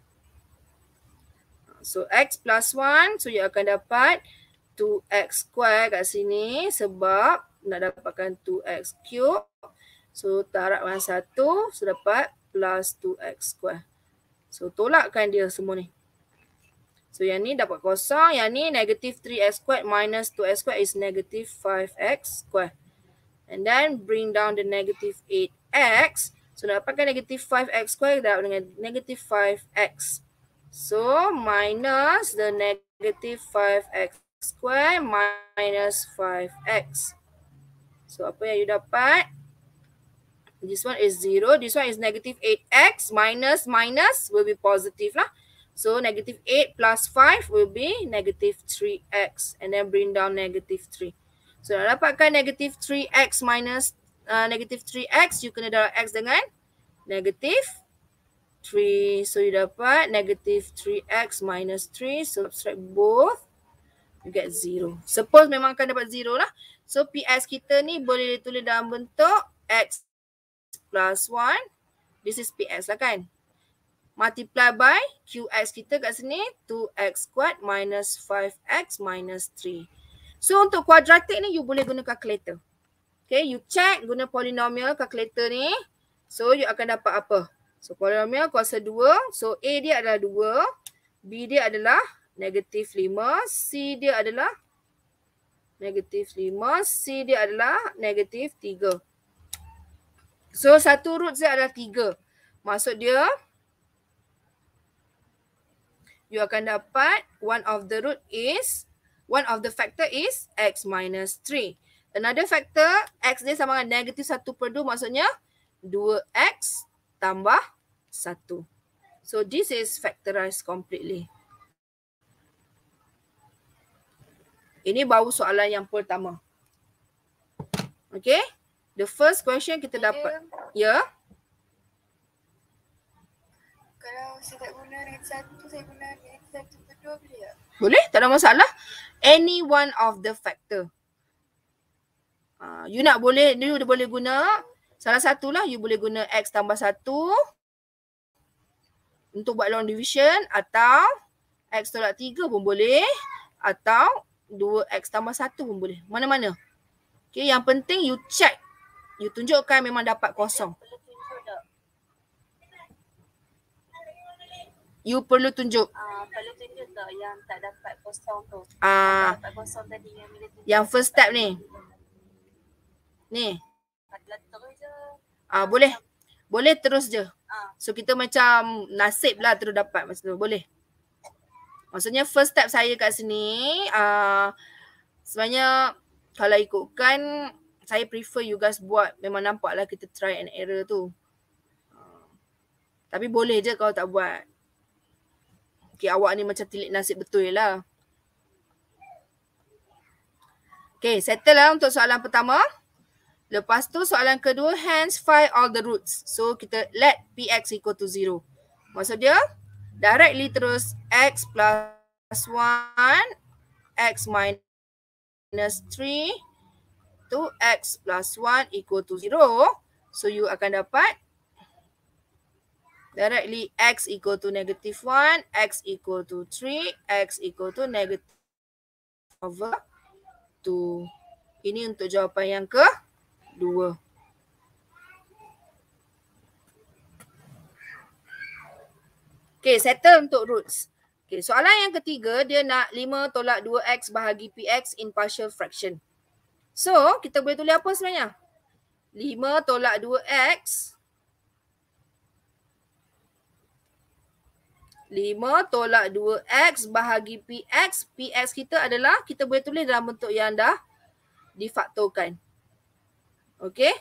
So x plus 1, so you akan dapat 2x squared kat sini sebab nak dapatkan 2x cube. So tarapkan 1, so dapat plus 2x squared. So tolakkan dia semua ni. So yang ni dapat kosong, yang ni negative 3x squared minus 2x squared is negative 5x squared. And then bring down the negative 8x. So dapatkan negative 5x squared dapat dengan negative 5x. So minus the negative 5x squared minus 5x. So apa yang you dapat? This one is 0. This one is negative 8x minus will be positive lah. So negative 8 plus 5 will be negative 3x. And then bring down negative 3. So nak dapatkan negative 3x minus negative 3x, you kena darab x dengan negative 3. So you dapat negative 3x minus 3. So subtract both. You get 0. Suppose memang akan dapat 0 lah. So PS kita ni boleh ditulis dalam bentuk x plus 1. This is PS lah kan. Multiply by QX kita kat sini 2x squared minus 5x minus 3. So untuk kuadratik ni you boleh guna calculator. Okay, you check guna polynomial calculator ni. So you akan dapat apa? So polynomial kuasa 2. So A dia adalah 2. B dia adalah negatif 5. C dia adalah negatif 5. C dia adalah negatif 3. So satu root dia adalah 3. Maksud dia you akan dapat one of the factor is x minus 3. Another factor, x dia sama dengan negatif 1/2, maksudnya 2x tambah 1. So this is factorized completely. Ini baru soalan yang pertama. Okay. The first question kita dapat. Ya. Kalau saya tak guna negatif 1, saya guna negatif 1 per 2 boleh tak? Boleh, tak ada masalah. Any one of the factor. You nak boleh, you boleh guna salah satulah, you boleh guna X tambah 1 untuk buat long division, atau X tolak 3 pun boleh, atau 2X tambah 1 pun boleh. Mana-mana. Okay, yang penting you check. You tunjukkan memang dapat kosong. Perlu tunjuk tak? You perlu tunjuk. Perlu tunjuk tak yang tak dapat kosong tu? Ah, Tak dapat kosong tadi yang bila tunjuk. yang first step ni. Ni. Adalah terus je. Boleh. Boleh terus je. Ah. So kita macam nasib lah terus dapat masa tu. Boleh. Maksudnya first step saya kat sini, sebenarnya kalau ikutkan, saya prefer you guys buat, memang nampak lah kita try and error tu. Tapi boleh je kalau tak buat. Okay, awak ni macam tilik nasib betul lah. Okay, settle lah untuk soalan pertama. Lepas tu soalan kedua, hence find all the roots. So kita let Px equal to 0. Maksud dia, directly terus x plus 1, x minus 3 to x plus 1 equal to 0. So you akan dapat directly x equal to negative 1, x equal to 3, x equal to negative over 2. Ini untuk jawapan yang kedua. Okay, settle untuk roots. Okay, soalan yang ketiga, dia nak 5 tolak 2x bahagi px in partial fraction. So, kita boleh tulis apa sebenarnya? 5 tolak 2x. 5 tolak 2x bahagi px. Px kita adalah, kita boleh tulis dalam bentuk yang dah difaktorkan. Okay.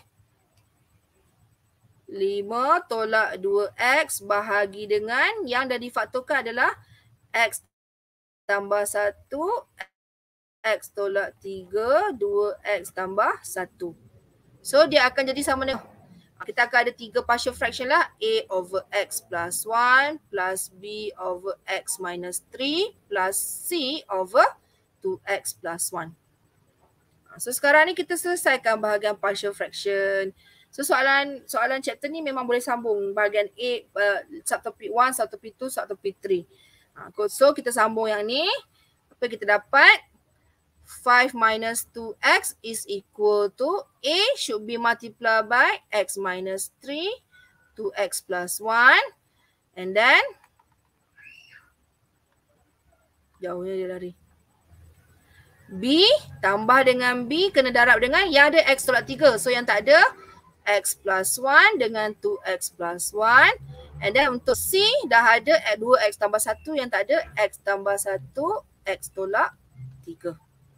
5 tolak 2x bahagi dengan yang dah difaktorkan adalah x tambah 1, x tolak 3, 2x tambah 1. So dia akan jadi sama dengan, kita akan ada 3 partial fraction lah. A over x plus 1 plus b over x minus 3 plus c over 2x plus 1. So sekarang ni kita selesaikan bahagian partial fraction. So soalan chapter ni memang boleh sambung bahagian A, subtopik 1, subtopik 2, subtopik 3. So kita sambung yang ni. Apa kita dapat? 5 minus 2x is equal to A should be multiplied by x minus 3, 2x plus 1. And then, jauhnya dia lari. B tambah dengan B kena darab dengan yang ada x tolak 3. So yang tak ada, x plus 1 dengan 2x plus 1. And then untuk C dah ada 2x tambah 1, yang tak ada x tambah 1, x tolak 3.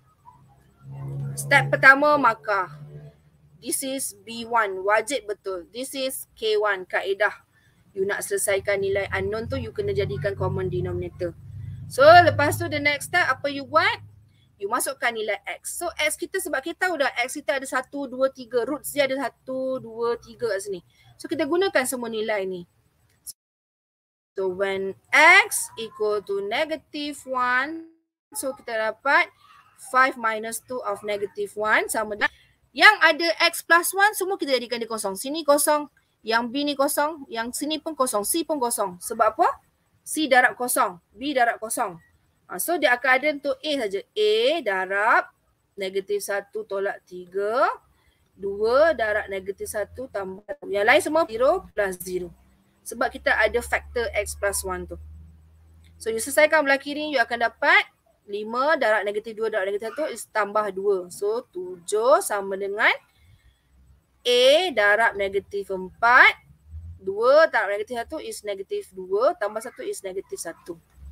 Step pertama markah. This is B1, wajib betul. This is K1, kaedah. You nak selesaikan nilai unknown tu, you kena jadikan common denominator. So lepas tu the next step, apa you buat? You masukkan nilai x. So x kita, sebab kita tahu dah x kita ada 1, 2, 3. Roots dia ada 1, 2, 3 kat sini. So kita gunakan semua nilai ni. So when x equal to negative 1, so kita dapat 5 minus 2 of negative 1 sama dengan yang ada x plus 1 semua kita jadikan dia kosong. Sini kosong, yang b ni kosong, yang sini pun kosong, c pun kosong. Sebab apa? C darab kosong, b darab kosong. So dia akan ada untuk A saja. A darab negatif 1 tolak 3. 2 darab negatif 1 tambah 1. Yang lain semua 0 plus 0. Sebab kita ada faktor x plus 1 tu. So you selesaikan belah kiri, you akan dapat 5 darab negatif 2 darab negatif 1 is tambah 2. So 7 sama dengan A darab negatif 4. 2 darab negatif 1 is negatif 2 tambah 1 is negatif 1.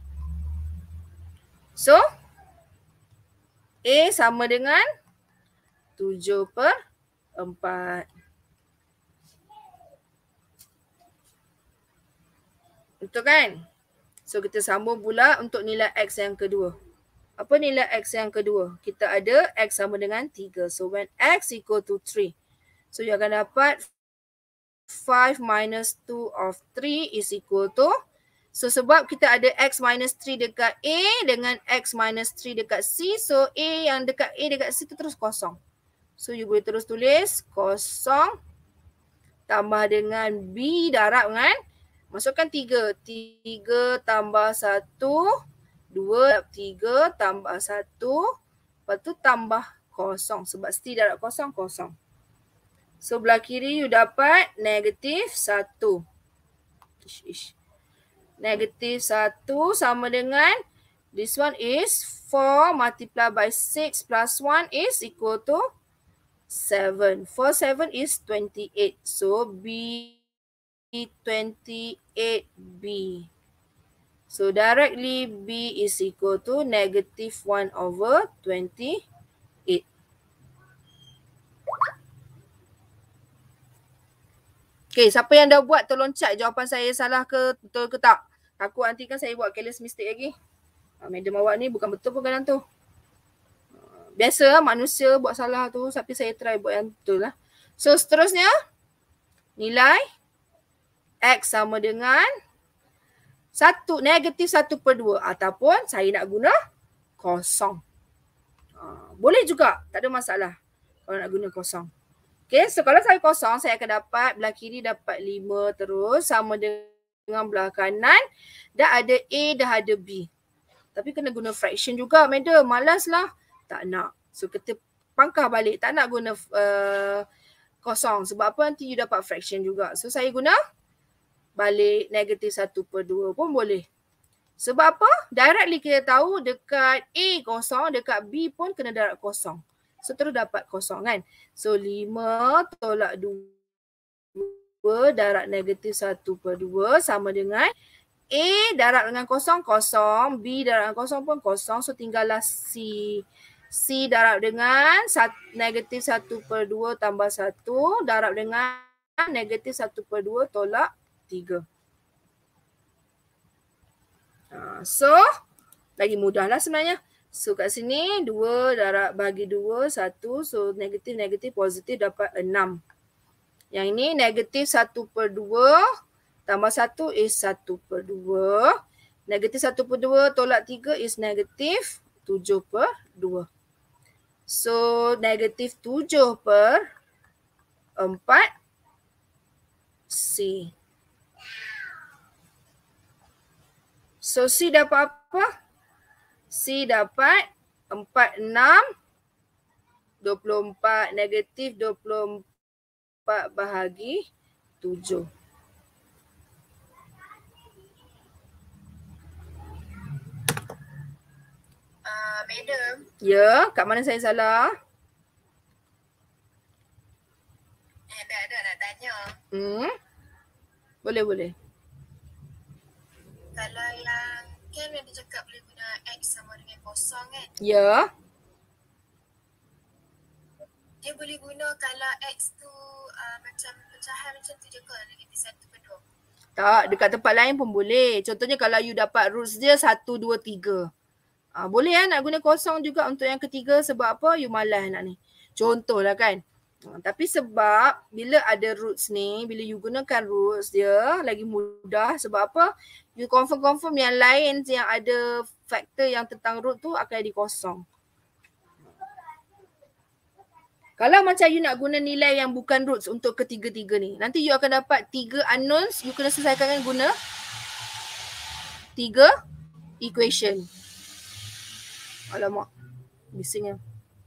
So, A sama dengan 7/4. Betul kan? So, kita sambung pula untuk nilai X yang kedua. Apa nilai X yang kedua? Kita ada X sama dengan 3. So when X equal to 3. So you akan dapat 5 minus 2 of 3 is equal to. So sebab kita ada X minus 3 dekat A dengan X minus 3 dekat C. So A yang dekat A dekat C tu terus kosong. So you boleh terus tulis kosong tambah dengan B darab dengan. Masukkan 3. 3 tambah 1. 2, 3 tambah 1. Lepas tu tambah kosong. Sebab C darab kosong, kosong. So belah kiri you dapat negatif 1. Negatif 1 sama dengan. This one is 4 multiplied by 6 plus 1 is equal to 7. 4, 7 is 28. So B 28B. So directly B is equal to negative 1 over 28. Okay, siapa yang dah buat tolong check jawapan saya salah ke betul ke tak. Takut nanti kan saya buat careless mistake lagi. Madam awak ni bukan betul pun kadang tu. Biasa manusia buat salah tu, tapi saya try buat yang betul lah. So seterusnya, nilai X sama dengan negatif 1/2 ataupun saya nak guna kosong. Boleh juga, tak ada masalah kalau nak guna kosong. Okay, so kalau saya kosong, saya akan dapat belah kiri dapat 5 terus sama dengan belah kanan. Dah ada A, dah ada B. Tapi kena guna fraction juga, madam. Malas lah. Tak nak. So kita pangkah balik. Tak nak guna kosong. Sebab apa nanti you dapat fraction juga. So saya guna balik negatif 1/2 pun boleh. Sebab apa? Directly kita tahu dekat A kosong, dekat B pun kena darab kosong. So terus dapat kosong kan. So 5 tolak 2 darab negatif 1/2 sama dengan A darab dengan kosong, kosong. B darab dengan kosong pun kosong. So tinggallah C. C darab dengan negatif 1/2 tambah 1 darab dengan negatif 1/2 tolak 3. So, lagi mudah lah sebenarnya. So, kat sini 2 darab bagi 2, 1. So, negatif positif dapat 6. Yang ini negatif 1/2 tambah 1 is 1/2. Negatif 1/2 tolak 3 is negatif 7/2. So, negatif 7/4 C. So, C dapat apa? C dapat 46, 24, negatif 24 bahagi 7. Madam. Ya, kat mana saya salah? Ada nak tanya. Boleh. Kalau yang kan dia cakap boleh guna X sama dengan kosong kan? Ya. Dia boleh guna kalau X tu macam pecahan macam tu je ke? Negatif 1/2. Tak, dekat tempat lain pun boleh. Contohnya kalau you dapat roots dia 1, 2, 3. Boleh nak guna kosong juga untuk yang ketiga sebab apa? You malas nak ni. Contohlah kan. Tapi sebab bila ada roots ni, bila you gunakan roots dia lagi mudah sebab apa? You confirm yang lain yang ada faktor yang tentang root tu akan jadi kosong. Kalau macam you nak guna nilai yang bukan roots untuk ketiga-tiga ni, nanti you akan dapat 3 unknowns, you kena selesaikan dengan guna 3 equation. Alamak, bisingnya.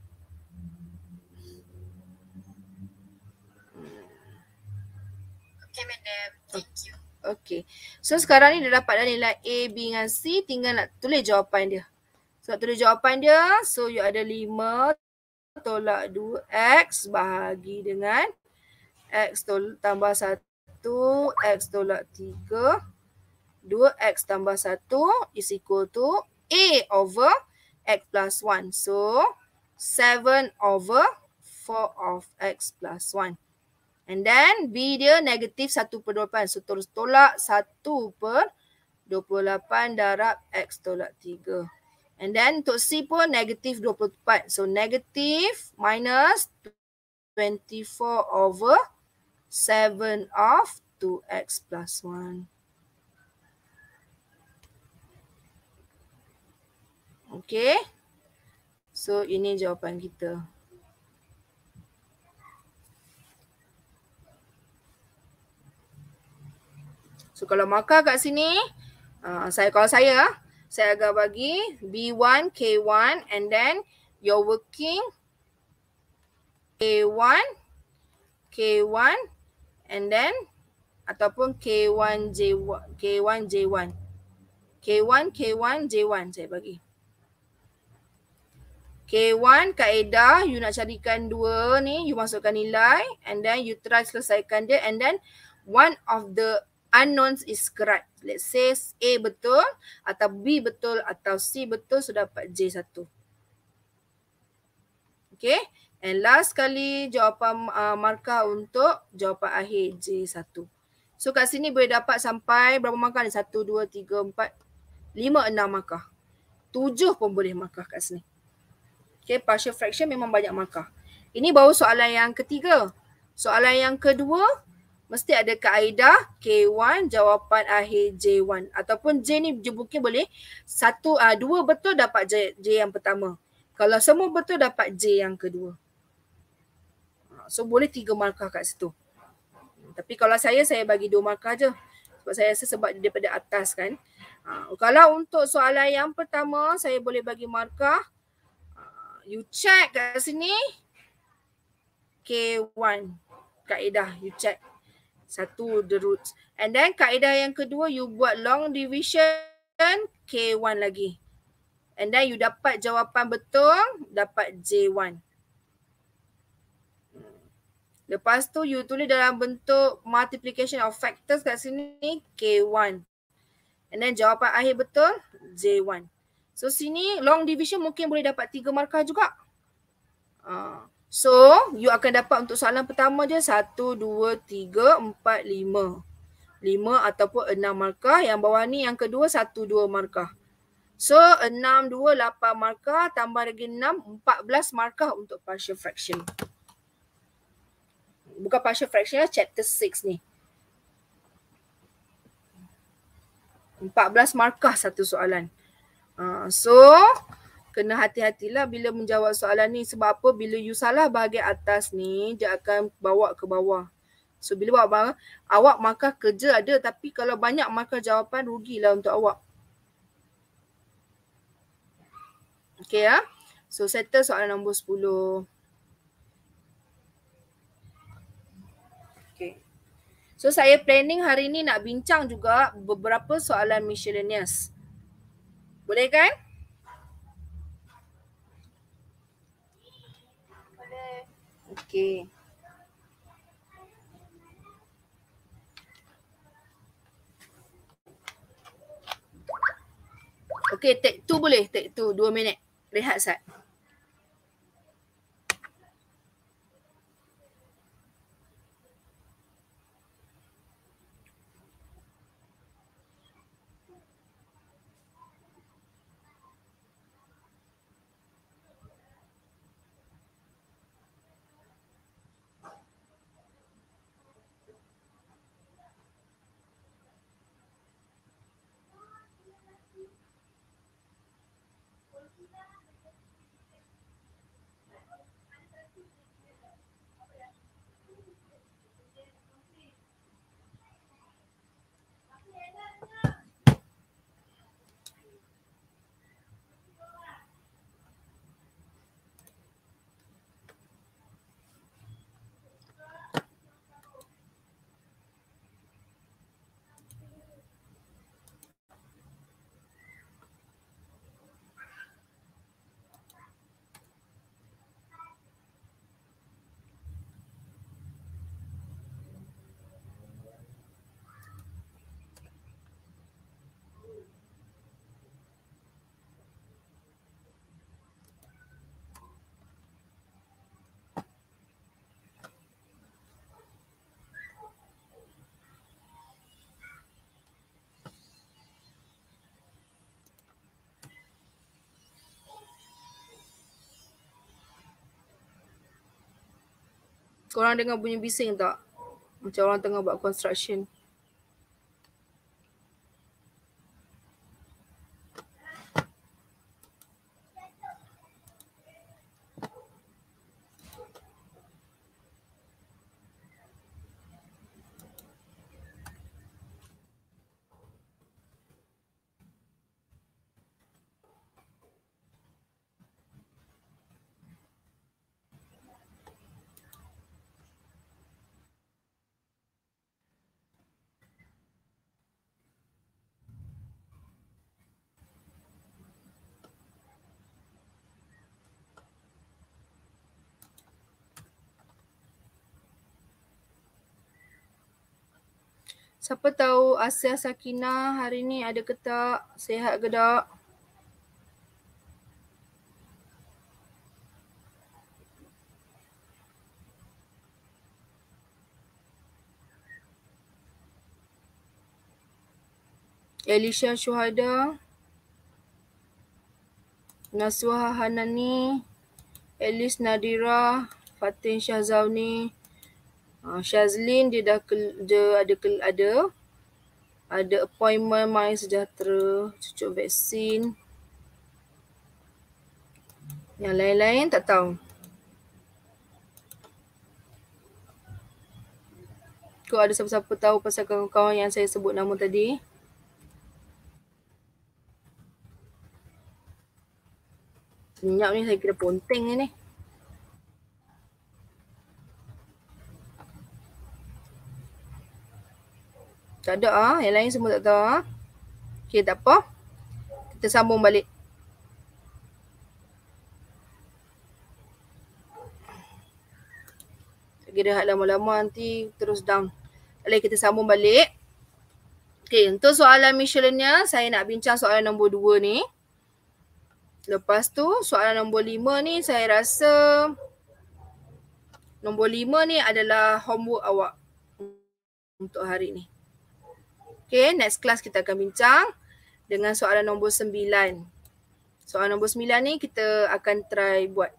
Okay, madam. Thank you. Okay. So sekarang ni dia dapat dah nilai A, B dengan C. Tinggal nak tulis jawapan dia. So tulis jawapan dia. So you ada 5 tolak 2X bahagi dengan X tambah 1. X tolak 3. 2X tambah 1 is equal to A over X plus 1. So 7 over 4 of X plus 1. And then B dia negatif 1/28. So terus tolak 1/28 darab X tolak 3. And then untuk C pun negatif 24. So negatif minus 24 over 7 of 2x plus 1. Okay. So ini jawapan kita. So kalau markah kat sini, kalau saya akan bagi B1, K1 and then you're working K1, K1 and then ataupun K1, J1, K1, J1. K1, K1, J1 saya bagi. K1 kaedah you nak carikan dua ni, you masukkan nilai and then you try selesaikan dia and then one of the unknowns is correct. Let's say A betul atau B betul atau C betul, so dapat J1. Okay. And last kali jawapan markah untuk jawapan akhir J1. So kat sini boleh dapat sampai berapa markah ni? 1, 2, 3, 4, 5, 6 markah. 7 pun boleh markah kat sini. Okay, partial fraction memang banyak markah. Ini baru soalan yang ketiga. Soalan yang kedua, mesti ada kaedah K1 jawapan akhir J1. Ataupun J ni mungkin boleh 2 betul dapat J yang pertama. Kalau semua betul dapat J yang kedua. So boleh 3 markah kat situ. Tapi kalau saya bagi 2 markah je. Sebab saya rasa sebab dia daripada atas kan. Kalau untuk soalan yang pertama, saya boleh bagi markah. You check kat sini. K1. Kaedah you check. 1 the roots. And then kaedah yang kedua, you buat long division K1 lagi. And then you dapat jawapan betul, dapat J1. Lepas tu you tulis dalam bentuk multiplication of factors kat sini K1. And then jawapan akhir betul J1. So sini long division mungkin boleh dapat 3 markah juga. So you akan dapat untuk soalan pertama je 1, 2, 3, 4, 5. 5 ataupun 6 markah. Yang bawah ni yang kedua 1, 2 markah. So 6, 2, 8 markah tambah lagi 6, 14 markah untuk partial fraction. Bukan partial fraction, chapter 6 ni. 14 markah satu soalan. So, kena hati-hatilah bila menjawab soalan ni. Sebab apa? Bila you salah bahagian atas ni, dia akan bawa ke bawah. So, bila bawa awak markah kerja ada. Tapi kalau banyak markah jawapan, rugilah untuk awak. Okay ya. So, settle soalan nombor 10. So saya planning hari ni nak bincang juga beberapa soalan miscellaneous. Boleh kan? Boleh. Okay. Okay, take 2 boleh? Take 2, 2 minit. Rehat sat. Korang dengar bunyi bising tak? Macam orang tengah buat construction. Siapa tahu Asia Sakinah hari ni ada ke tak? Sihat ke tak? Elisha Syuhada, Naswah Hanani, Elis Nadira, Fatin Syahzauni, Syazlin dia ada appointment My Sejahtera, cucuk vaksin. Yang lain-lain tak tahu. Kau ada siapa-siapa tahu pasal kawan-kawan yang saya sebut nama tadi? Senyap ni saya kira ponteng ni. Tak ada yang lain semua tak tahu Okay, tak apa. Kita sambung balik. Kira lama-lama nanti terus down. Boleh kita sambung balik. Okay, untuk soalan miscellaneous, saya nak bincang soalan nombor 2 ni. Lepas tu soalan nombor 5 ni saya rasa nombor 5 ni adalah homework awak untuk hari ni. Okay, next class kita akan bincang dengan soalan nombor 9. Soalan nombor 9 ni kita akan try buat.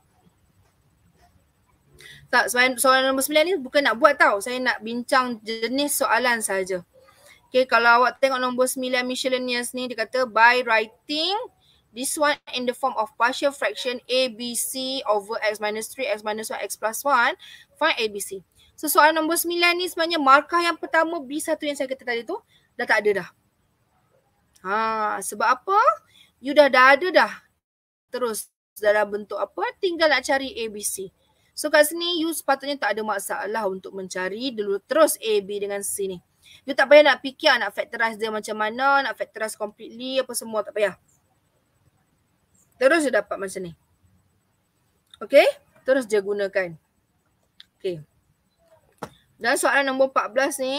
Tak, soalan nombor 9 ni bukan nak buat tau. Saya nak bincang jenis soalan saja. Okay, kalau awak tengok nombor 9 miscellaneous ni, dia kata by writing this one in the form of partial fraction ABC over X minus 3, X minus 1, X plus 1, find ABC. So soalan nombor 9 ni sebenarnya markah yang pertama B1 yang saya kata tadi tu dah tak ada dah. Sebab apa? You dah ada dah. Terus dalam bentuk apa? Tinggal nak cari ABC. So kat sini you sepatutnya tak ada masalah untuk mencari dulu terus A, B dengan C ni. You tak payah nak fikir nak factorize dia macam mana, nak factorize completely apa semua, tak payah. Terus dia dapat macam ni. Okay? Terus dia gunakan. Okay. Dan soalan nombor 14 ni,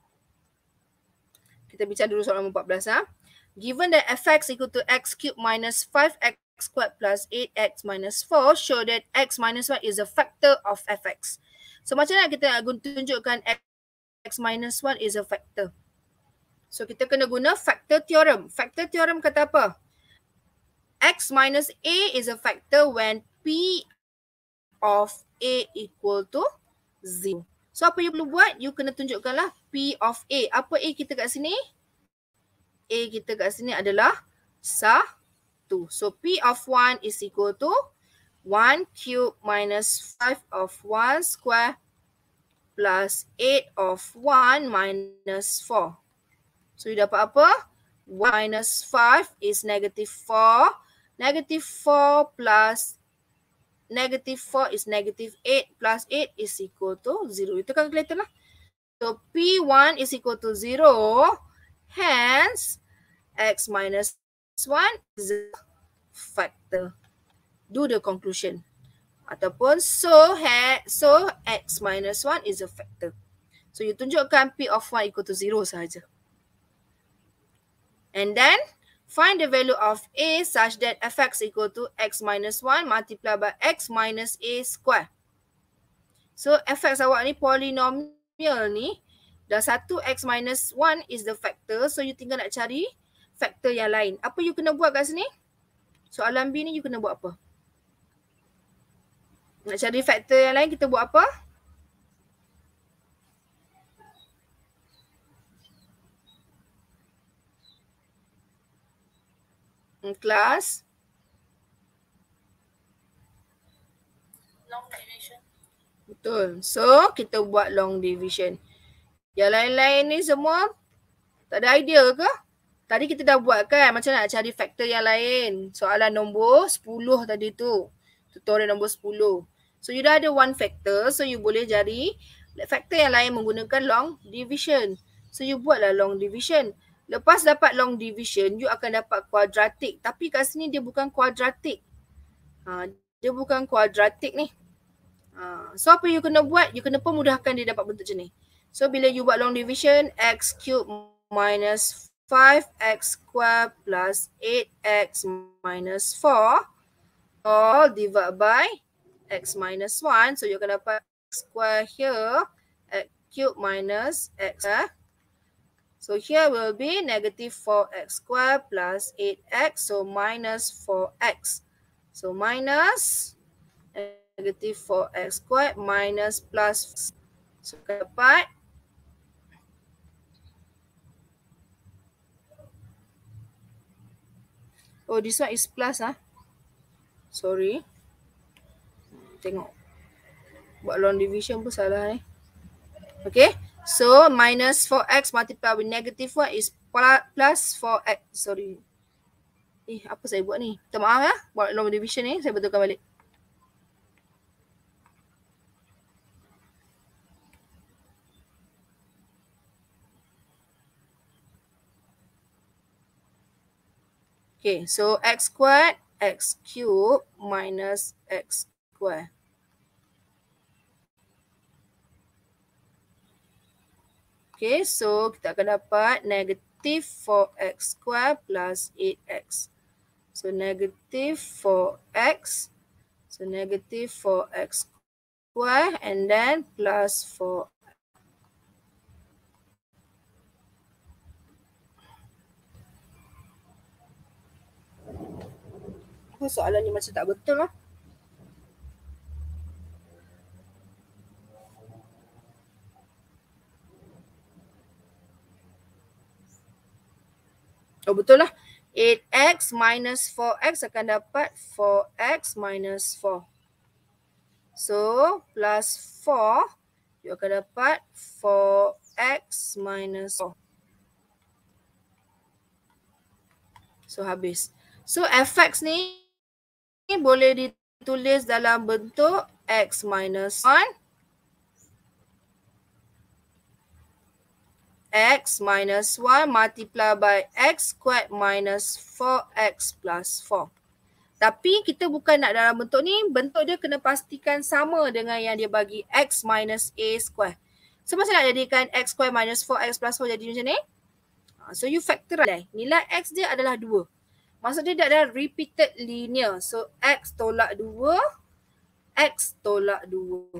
kita bincang dulu soalan nombor 14 Given that fx equal to x cubed minus 5x squared plus 8x minus 4, show that x minus 1 is a factor of fx. So macam mana kita nak tunjukkan x minus 1 is a factor? So kita kena guna factor theorem. Factor theorem kata apa? X minus A is a factor when P of A equal to 0. So apa you perlu buat? You kena tunjukkanlah P of A. Apa A kita kat sini? A kita kat sini adalah 1. So P of 1 is equal to 1 cube minus 5 of 1 square plus 8 of 1 minus 4. So you dapat apa? 1 minus 5 is negative 4. Negative 4 plus negative 4 is negative 8 plus 8 is equal to 0. Itu calculator lah. So P1 is equal to 0. Hence, x minus 1 is a factor. Do the conclusion. Ataupun so x minus 1 is a factor. So you tunjukkan P of 1 equal to 0 sahaja. And then find the value of A such that fx equal to x minus 1 multiplied by x minus A square. So fx awak ni polinomial ni dah 1 x minus 1 is the factor. So you tinggal nak cari factor yang lain. Apa you kena buat kat sini? Soalan B ni you kena buat apa? Nak cari factor yang lain kita buat apa? Kelas. Long division. Betul. So, kita buat long division. Yang lain-lain ni semua tak ada idea ke? Tadi kita dah buat kan macam nak cari faktor yang lain. Soalan nombor 10 tadi tu. Tutorial nombor 10. So, you dah ada one factor. So, you boleh cari faktor yang lain menggunakan long division. So, you buatlah long division. Lepas dapat long division, you akan dapat kuadratik. Tapi kat sini dia bukan kuadratik. Dia bukan kuadratik ni. So, apa you kena buat? You kena pemudahkan dia dapat bentuk macam ni. So, bila you buat long division, x cube minus 5x square plus 8x minus 4 all divided by x minus 1. So, you akan dapat x square here, x cube minus x square. So, here will be negative 4x square plus 8x. So, minus 4x. So, minus negative 4x squared minus plus. So, dapat oh, this one is plus Sorry. Tengok. Buat long division pun salah ni. Okay. So, minus 4x multiplied with negative 1 is plus 4x. Sorry. Apa saya buat ni? Minta maaf ya. Buat long division ni. Saya betulkan balik. Okay, so x squared, x cube minus x square. Okay, so kita akan dapat negative 4x square plus 8x. So negative 4x. So negative 4x square and then plus 4. Soalan ni macam tak betul lah. Oh betul lah. 8x minus 4x akan dapat 4x minus 4. So plus 4 you akan dapat 4x minus 4. So habis. So fx ni boleh ditulis dalam bentuk x minus 1, x minus 1 multiply by x squared minus 4x plus 4. Tapi kita bukan nak dalam bentuk ni, bentuk dia kena pastikan sama dengan yang dia bagi x minus a square. So masa nak jadikan x squared minus 4x plus 4 jadi macam ni. So you factorize. Nilai x dia adalah 2. Maksud dia ada repeated linear. So, x tolak 2, x tolak 2.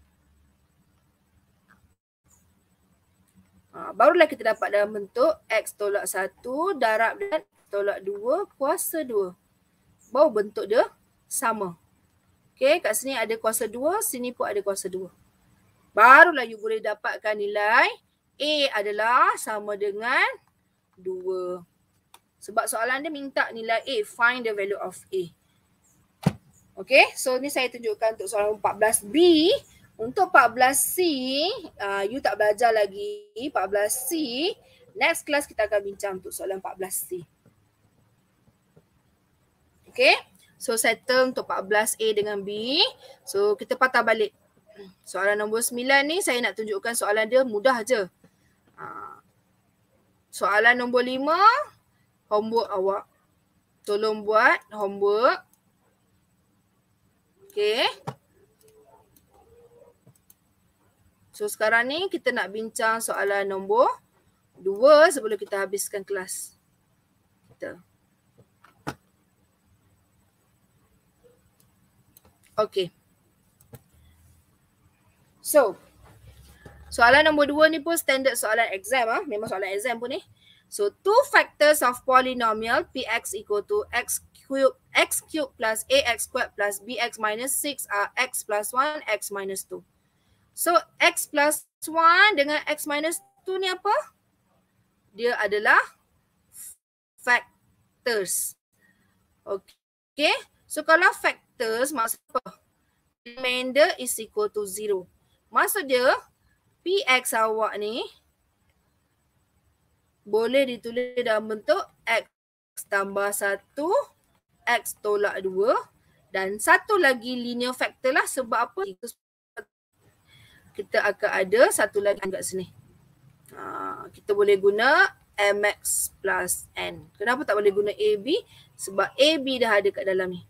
Barulah kita dapat dalam bentuk x tolak 1 darab dan tolak 2 kuasa 2. Baru bentuk dia sama. Okay, kat sini ada kuasa 2, sini pun ada kuasa 2. Barulah you boleh dapatkan nilai A adalah sama dengan 2. Sebab soalan dia minta nilai A. Find the value of A. Okay. So ni saya tunjukkan untuk soalan 14B. Untuk 14C, you tak belajar lagi 14C. Next class kita akan bincang untuk soalan 14C. Okay. So settle untuk 14A dengan B. So kita patah balik. Soalan nombor 9 ni saya nak tunjukkan soalan dia mudah je. Soalan nombor 5. Homework awak. Tolong buat homework. Okay. So sekarang ni kita nak bincang soalan nombor 2 sebelum kita habiskan kelas kita. Okay. So, soalan nombor 2 ni pun standard soalan exam Memang soalan exam pun ni. So, two factors of polynomial px equal to x cube plus ax squared plus bx minus 6 are x plus 1, x minus 2. So, x plus 1 dengan x minus 2 ni apa? Dia adalah factors. Okay. So kalau factors maksud apa? Remainder is equal to 0. Maksud dia PX awak ni boleh ditulis dalam bentuk X tambah 1, X tolak 2 dan satu lagi linear factor lah. Sebab apa? Kita akan ada satu lagi kat sini. Kita boleh guna MX plus N. Kenapa tak boleh guna AB? Sebab AB dah ada kat dalam ni.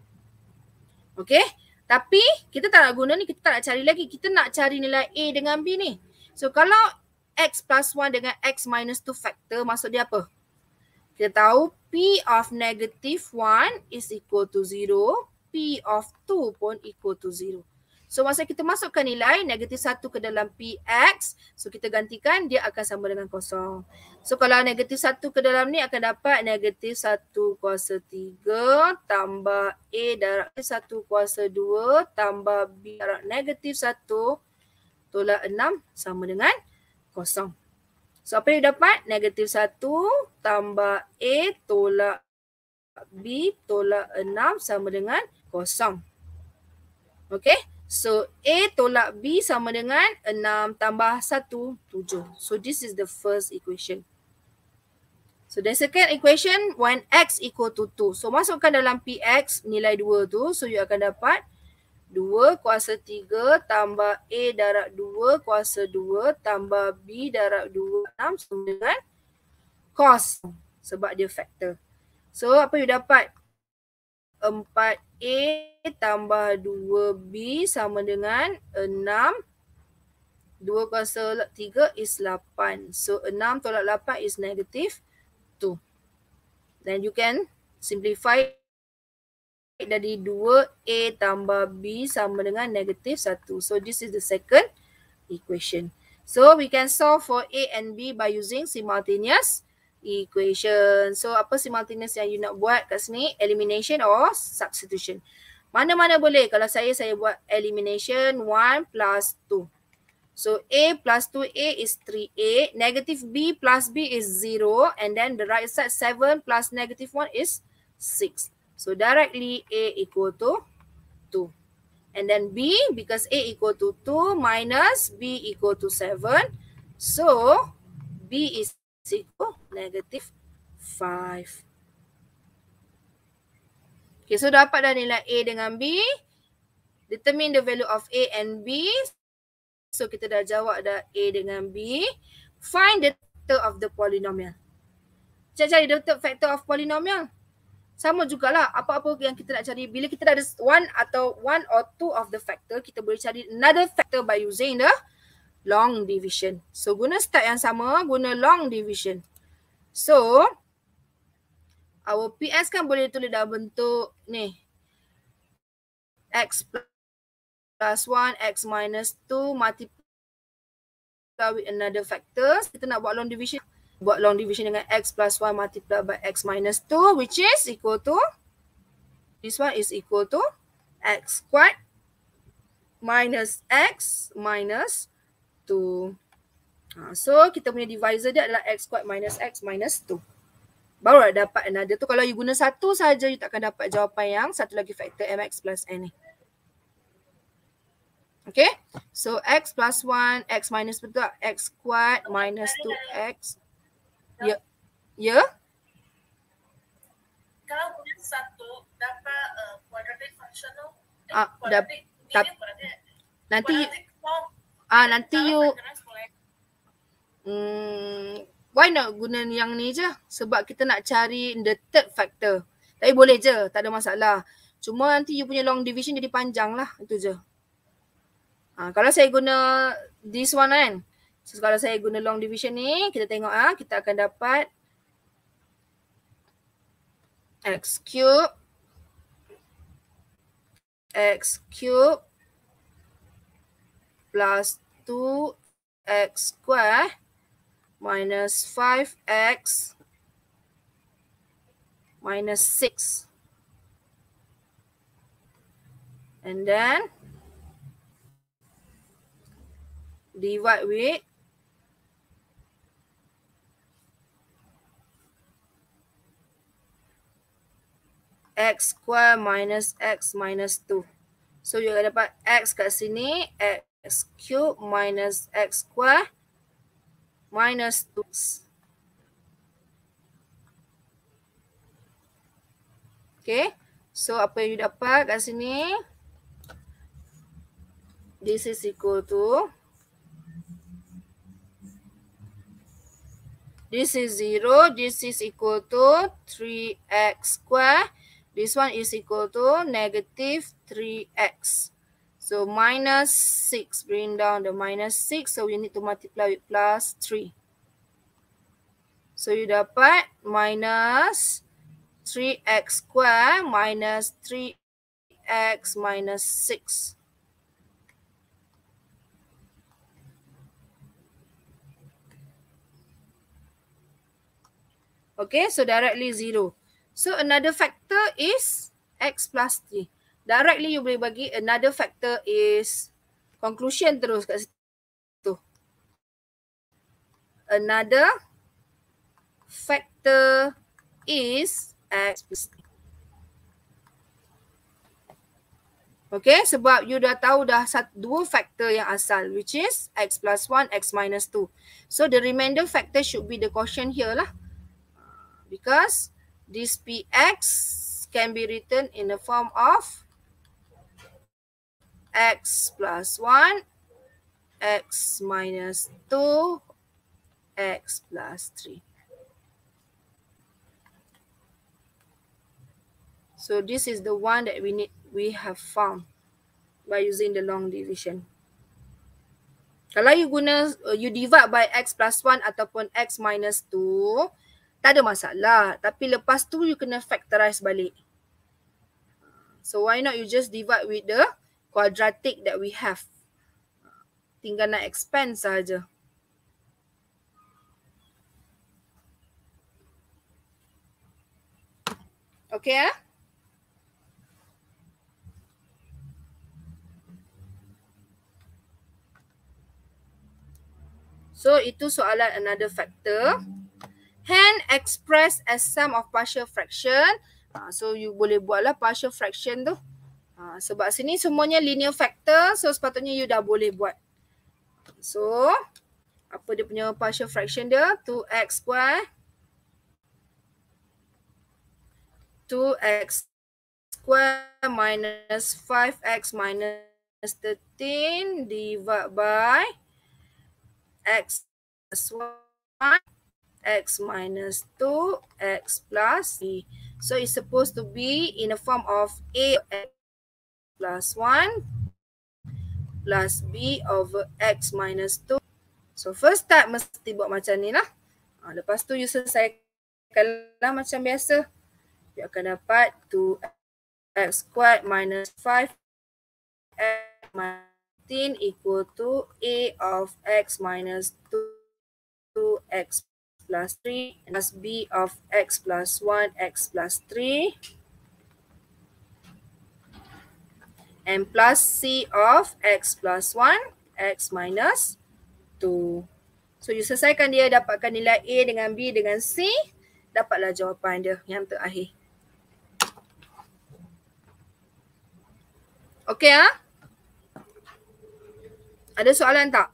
Okay. Tapi kita tak nak guna ni, kita tak nak cari lagi. Kita nak cari nilai A dengan B ni. So kalau X plus 1 dengan X minus 2 factor, maksud dia apa? Kita tahu P of negative 1 is equal to 0. P of 2 pun equal to 0. So masa kita masukkan nilai negatif 1 ke dalam PX, so kita gantikan dia akan sama dengan kosong. So kalau negatif 1 ke dalam ni akan dapat negatif 1 kuasa 3 tambah A darab 1 kuasa 2 tambah B darab negatif 1 tolak 6 sama dengan kosong. So apa yang dapat? Negatif 1 tambah A tolak B tolak 6 sama dengan kosong. Okay. So A tolak B sama dengan 6 tambah 1, 7. So this is the first equation. So the second equation when X equal to 2. So masukkan dalam PX nilai 2 tu. So you akan dapat 2 kuasa 3 tambah A darab 2 kuasa 2 tambah B darab 2 6 sama dengan cos. Sebab dia factor. So apa you dapat? 4A tambah 2B sama dengan 6. 2 kuasa 3 is 8. So 6 tolak 8 is negative 2. Then you can simplify dari 2A tambah B sama dengan negative 1. So this is the second equation. So we can solve for A and B by using simultaneous equation. So apa simultaneous yang you nak buat kat sini? Elimination or substitution. Mana-mana boleh. Kalau saya buat elimination 1 plus 2. So A plus 2A is 3A. Negative B plus B is 0. And then the right side 7 plus negative 1 is 6. So directly A equal to 2. And then B, because A equal to 2 minus B equal to 7. So B is equal negative 5. Okay, so dapat dah nilai A dengan B. Determine the value of A and B. So kita dah jawab dah A dengan B. Find the factor of the polynomial. Cari the factor of polynomial. Sama jugalah apa-apa yang kita nak cari. Bila kita dah ada one or two of the factor, kita boleh cari another factor by using the long division. So guna step yang sama, guna long division. So our PS kan boleh tulis dalam bentuk ni. X plus 1, X minus 2 multiply with another factor. Kita nak buat long division. Buat long division dengan X plus 1 multiply by X minus 2 which is equal to, this one is equal to X squared minus X minus 2. So kita punya divisor dia adalah X squared minus X minus 2. Baru dapat another tu. Kalau you guna satu saja, you takkan dapat jawapan yang satu lagi factor MX plus N ni. Okay. So X plus 1, X minus betul tak? X squared minus 2X. Ya. Ya. Kalau guna satu, dapat quadratic function tu. Nanti nanti you why not guna yang ni je? Sebab kita nak cari the third factor. Tapi boleh je, tak ada masalah. Cuma nanti you punya long division jadi panjang lah. Itu je. Kalau saya guna this one kan. So kalau saya guna long division ni, kita tengok kita akan dapat X cube plus 2X square minus 5X minus 6. And then divide with x square minus x minus 2. So you akan dapat x kat sini, x cube minus x square minus 2x. Okay, so apa yang you dapat kat sini? This is equal to, this is 0, this is equal to 3x square. This one is equal to negative 3x. So minus 6, bring down the minus 6. So we need to multiply with plus 3. So you dapat minus 3x square minus 3x minus 6. Okay, so directly 0. So another factor is x plus 3. Directly you boleh bagi another factor is conclusion terus kat situ. Another factor is x plus 3. Okay, sebab you dah tahu dah dua factor yang asal, which is x plus 1, x minus 2. So the remainder factor should be the quotient here lah. Because this px can be written in the form of x plus 1, x minus 2, x plus 3. So this is the one that we have found by using the long division. Kalau you divide by x plus 1 ataupun x minus 2, tak ada masalah. Tapi lepas tu you kena factorize balik. So why not you just divide with the quadratic that we have. Tinggal nak expand saja. Okay ah? So itu soalan another factor. Hence expressed as sum of partial fraction. So you boleh buatlah partial fraction tu. Sebab sini semuanya linear factor. So sepatutnya you dah boleh buat. So apa dia punya partial fraction dia? 2x square. 2x square minus 5x minus 13 divided by x plus 1. X minus 2, x plus 3. So it's supposed to be in the form of a x plus 1 plus b over x minus 2. So first step mesti buat macam ni lah. Lepas tu you selesaikanlah macam biasa. You akan dapat 2x squared minus 5x minus 13 equal to a of x minus 2x plus 3 plus b of x plus 1, x plus 3 and plus c of x plus 1, x minus 2. So you selesaikan dia, dapatkan nilai A dengan B dengan C, dapatlah jawapan dia yang terakhir. Okay ah? Ada soalan tak?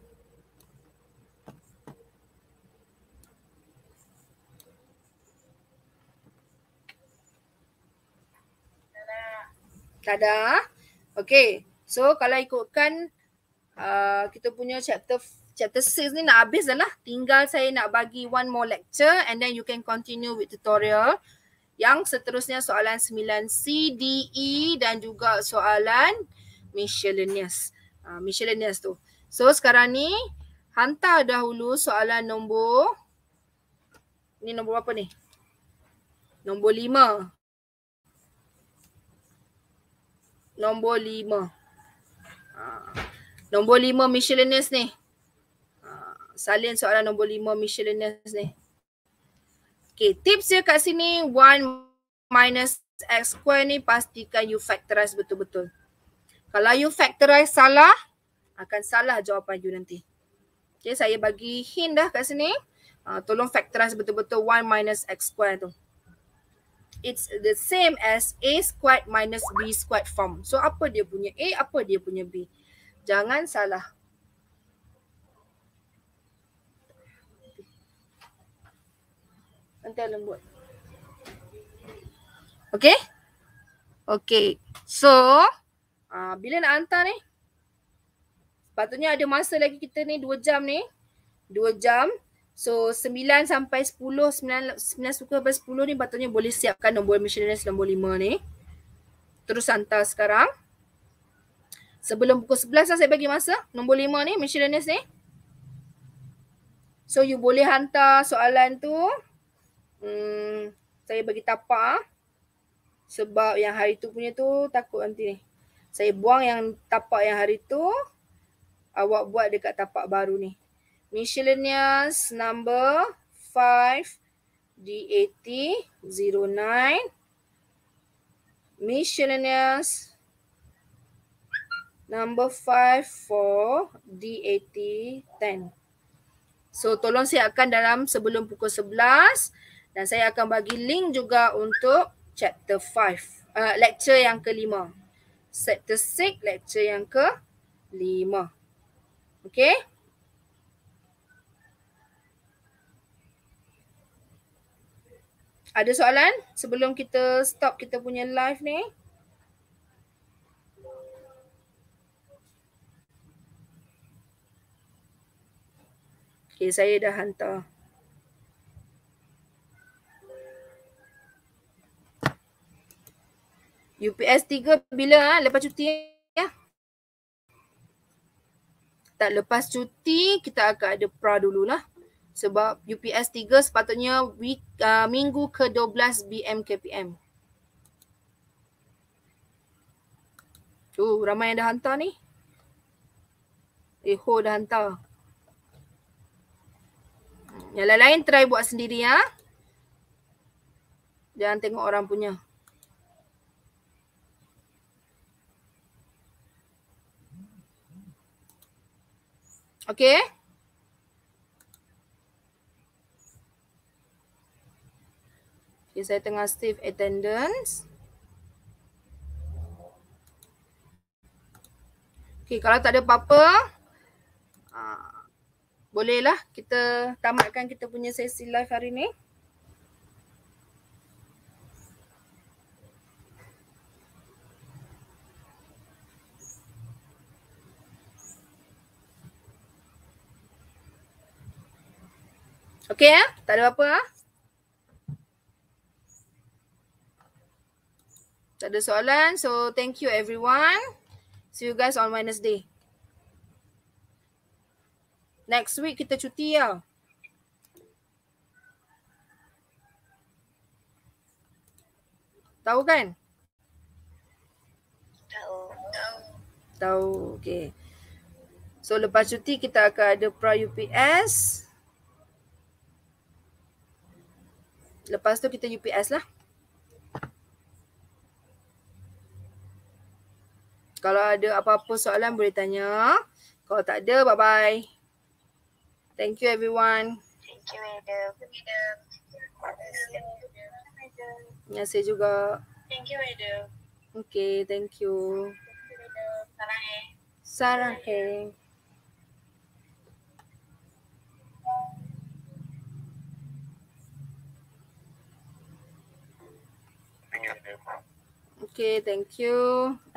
Tak ada. Okay. So kalau ikutkan kita punya chapter 6 ni nak habis dah lah. Tinggal saya nak bagi one more lecture and then you can continue with tutorial. Yang seterusnya soalan 9C, D, E dan juga soalan miscellaneous. Miscellaneous tu. So sekarang ni hantar dahulu soalan nombor, ni nombor apa ni? Nombor 5. Nombor 5. Nombor 5 miscellaneous ni. Salin soalan nombor 5 miscellaneous ni. Okay, tips dia kat sini 1 minus x square ni pastikan you factorize betul-betul. Kalau you factorize salah, akan salah jawapan you nanti. Okay, saya bagi hint dah kat sini. Tolong factorize betul-betul 1 minus x square tu. it's the same as A squared minus B squared form. So apa dia punya A, apa dia punya B. Jangan salah. Nanti lembut. Okay? Okay. So, bila nak hantar ni? Sepatutnya ada masa lagi kita ni 2 jam ni. 2 jam. So 9 sampai 10, 9 sampai 10 ni patutnya boleh siapkan nombor miscellaneous nombor 5 ni. Terus hantar sekarang. Sebelum pukul 11 lah saya bagi masa. Nombor 5 ni miscellaneous ni. So you boleh hantar soalan tu. Saya bagi tapak. Sebab yang hari tu punya tu takut nanti ni. Saya buang yang tapak yang hari tu. Awak buat dekat tapak baru ni. Miscellaneous number 5 DAT 09. Miscellaneous number 5 for DAT 10. So tolong siapkan dalam sebelum pukul 11 dan saya akan bagi link juga untuk chapter 5. Lecture yang kelima. Chapter 6 lecture yang ke-5. Okay? Ada soalan sebelum kita stop kita punya live ni? Okay, saya dah hantar. UPS 3 bila lepas cuti ya? Tak, lepas cuti kita akan ada pra dululah. Sebab UPS 3 sepatutnya minggu ke-12 BMKPM. Ramai yang dah hantar ni. Ho dah hantar. Yang lain-lain try buat sendiri ya. Jangan tengok orang punya. Okay. Okay, saya tengah save attendance. Okay, kalau tak ada apa-apa, bolehlah kita tamatkan kita punya sesi live hari ni. Okay ya, tak ada apa-apa. Tak ada soalan. So thank you everyone. See you guys on Wednesday. Next week kita cuti ya. Tahu kan? Tahu. Okay. So lepas cuti kita akan ada pra UPS. Lepas tu kita UPS lah. Kalau ada apa-apa soalan boleh tanya. Kalau tak ada, bye-bye. Thank you everyone. Thank you, Adam. Terima kasih juga. Thank you, Adam. Okay, thank you. Sarang. Okay, thank you.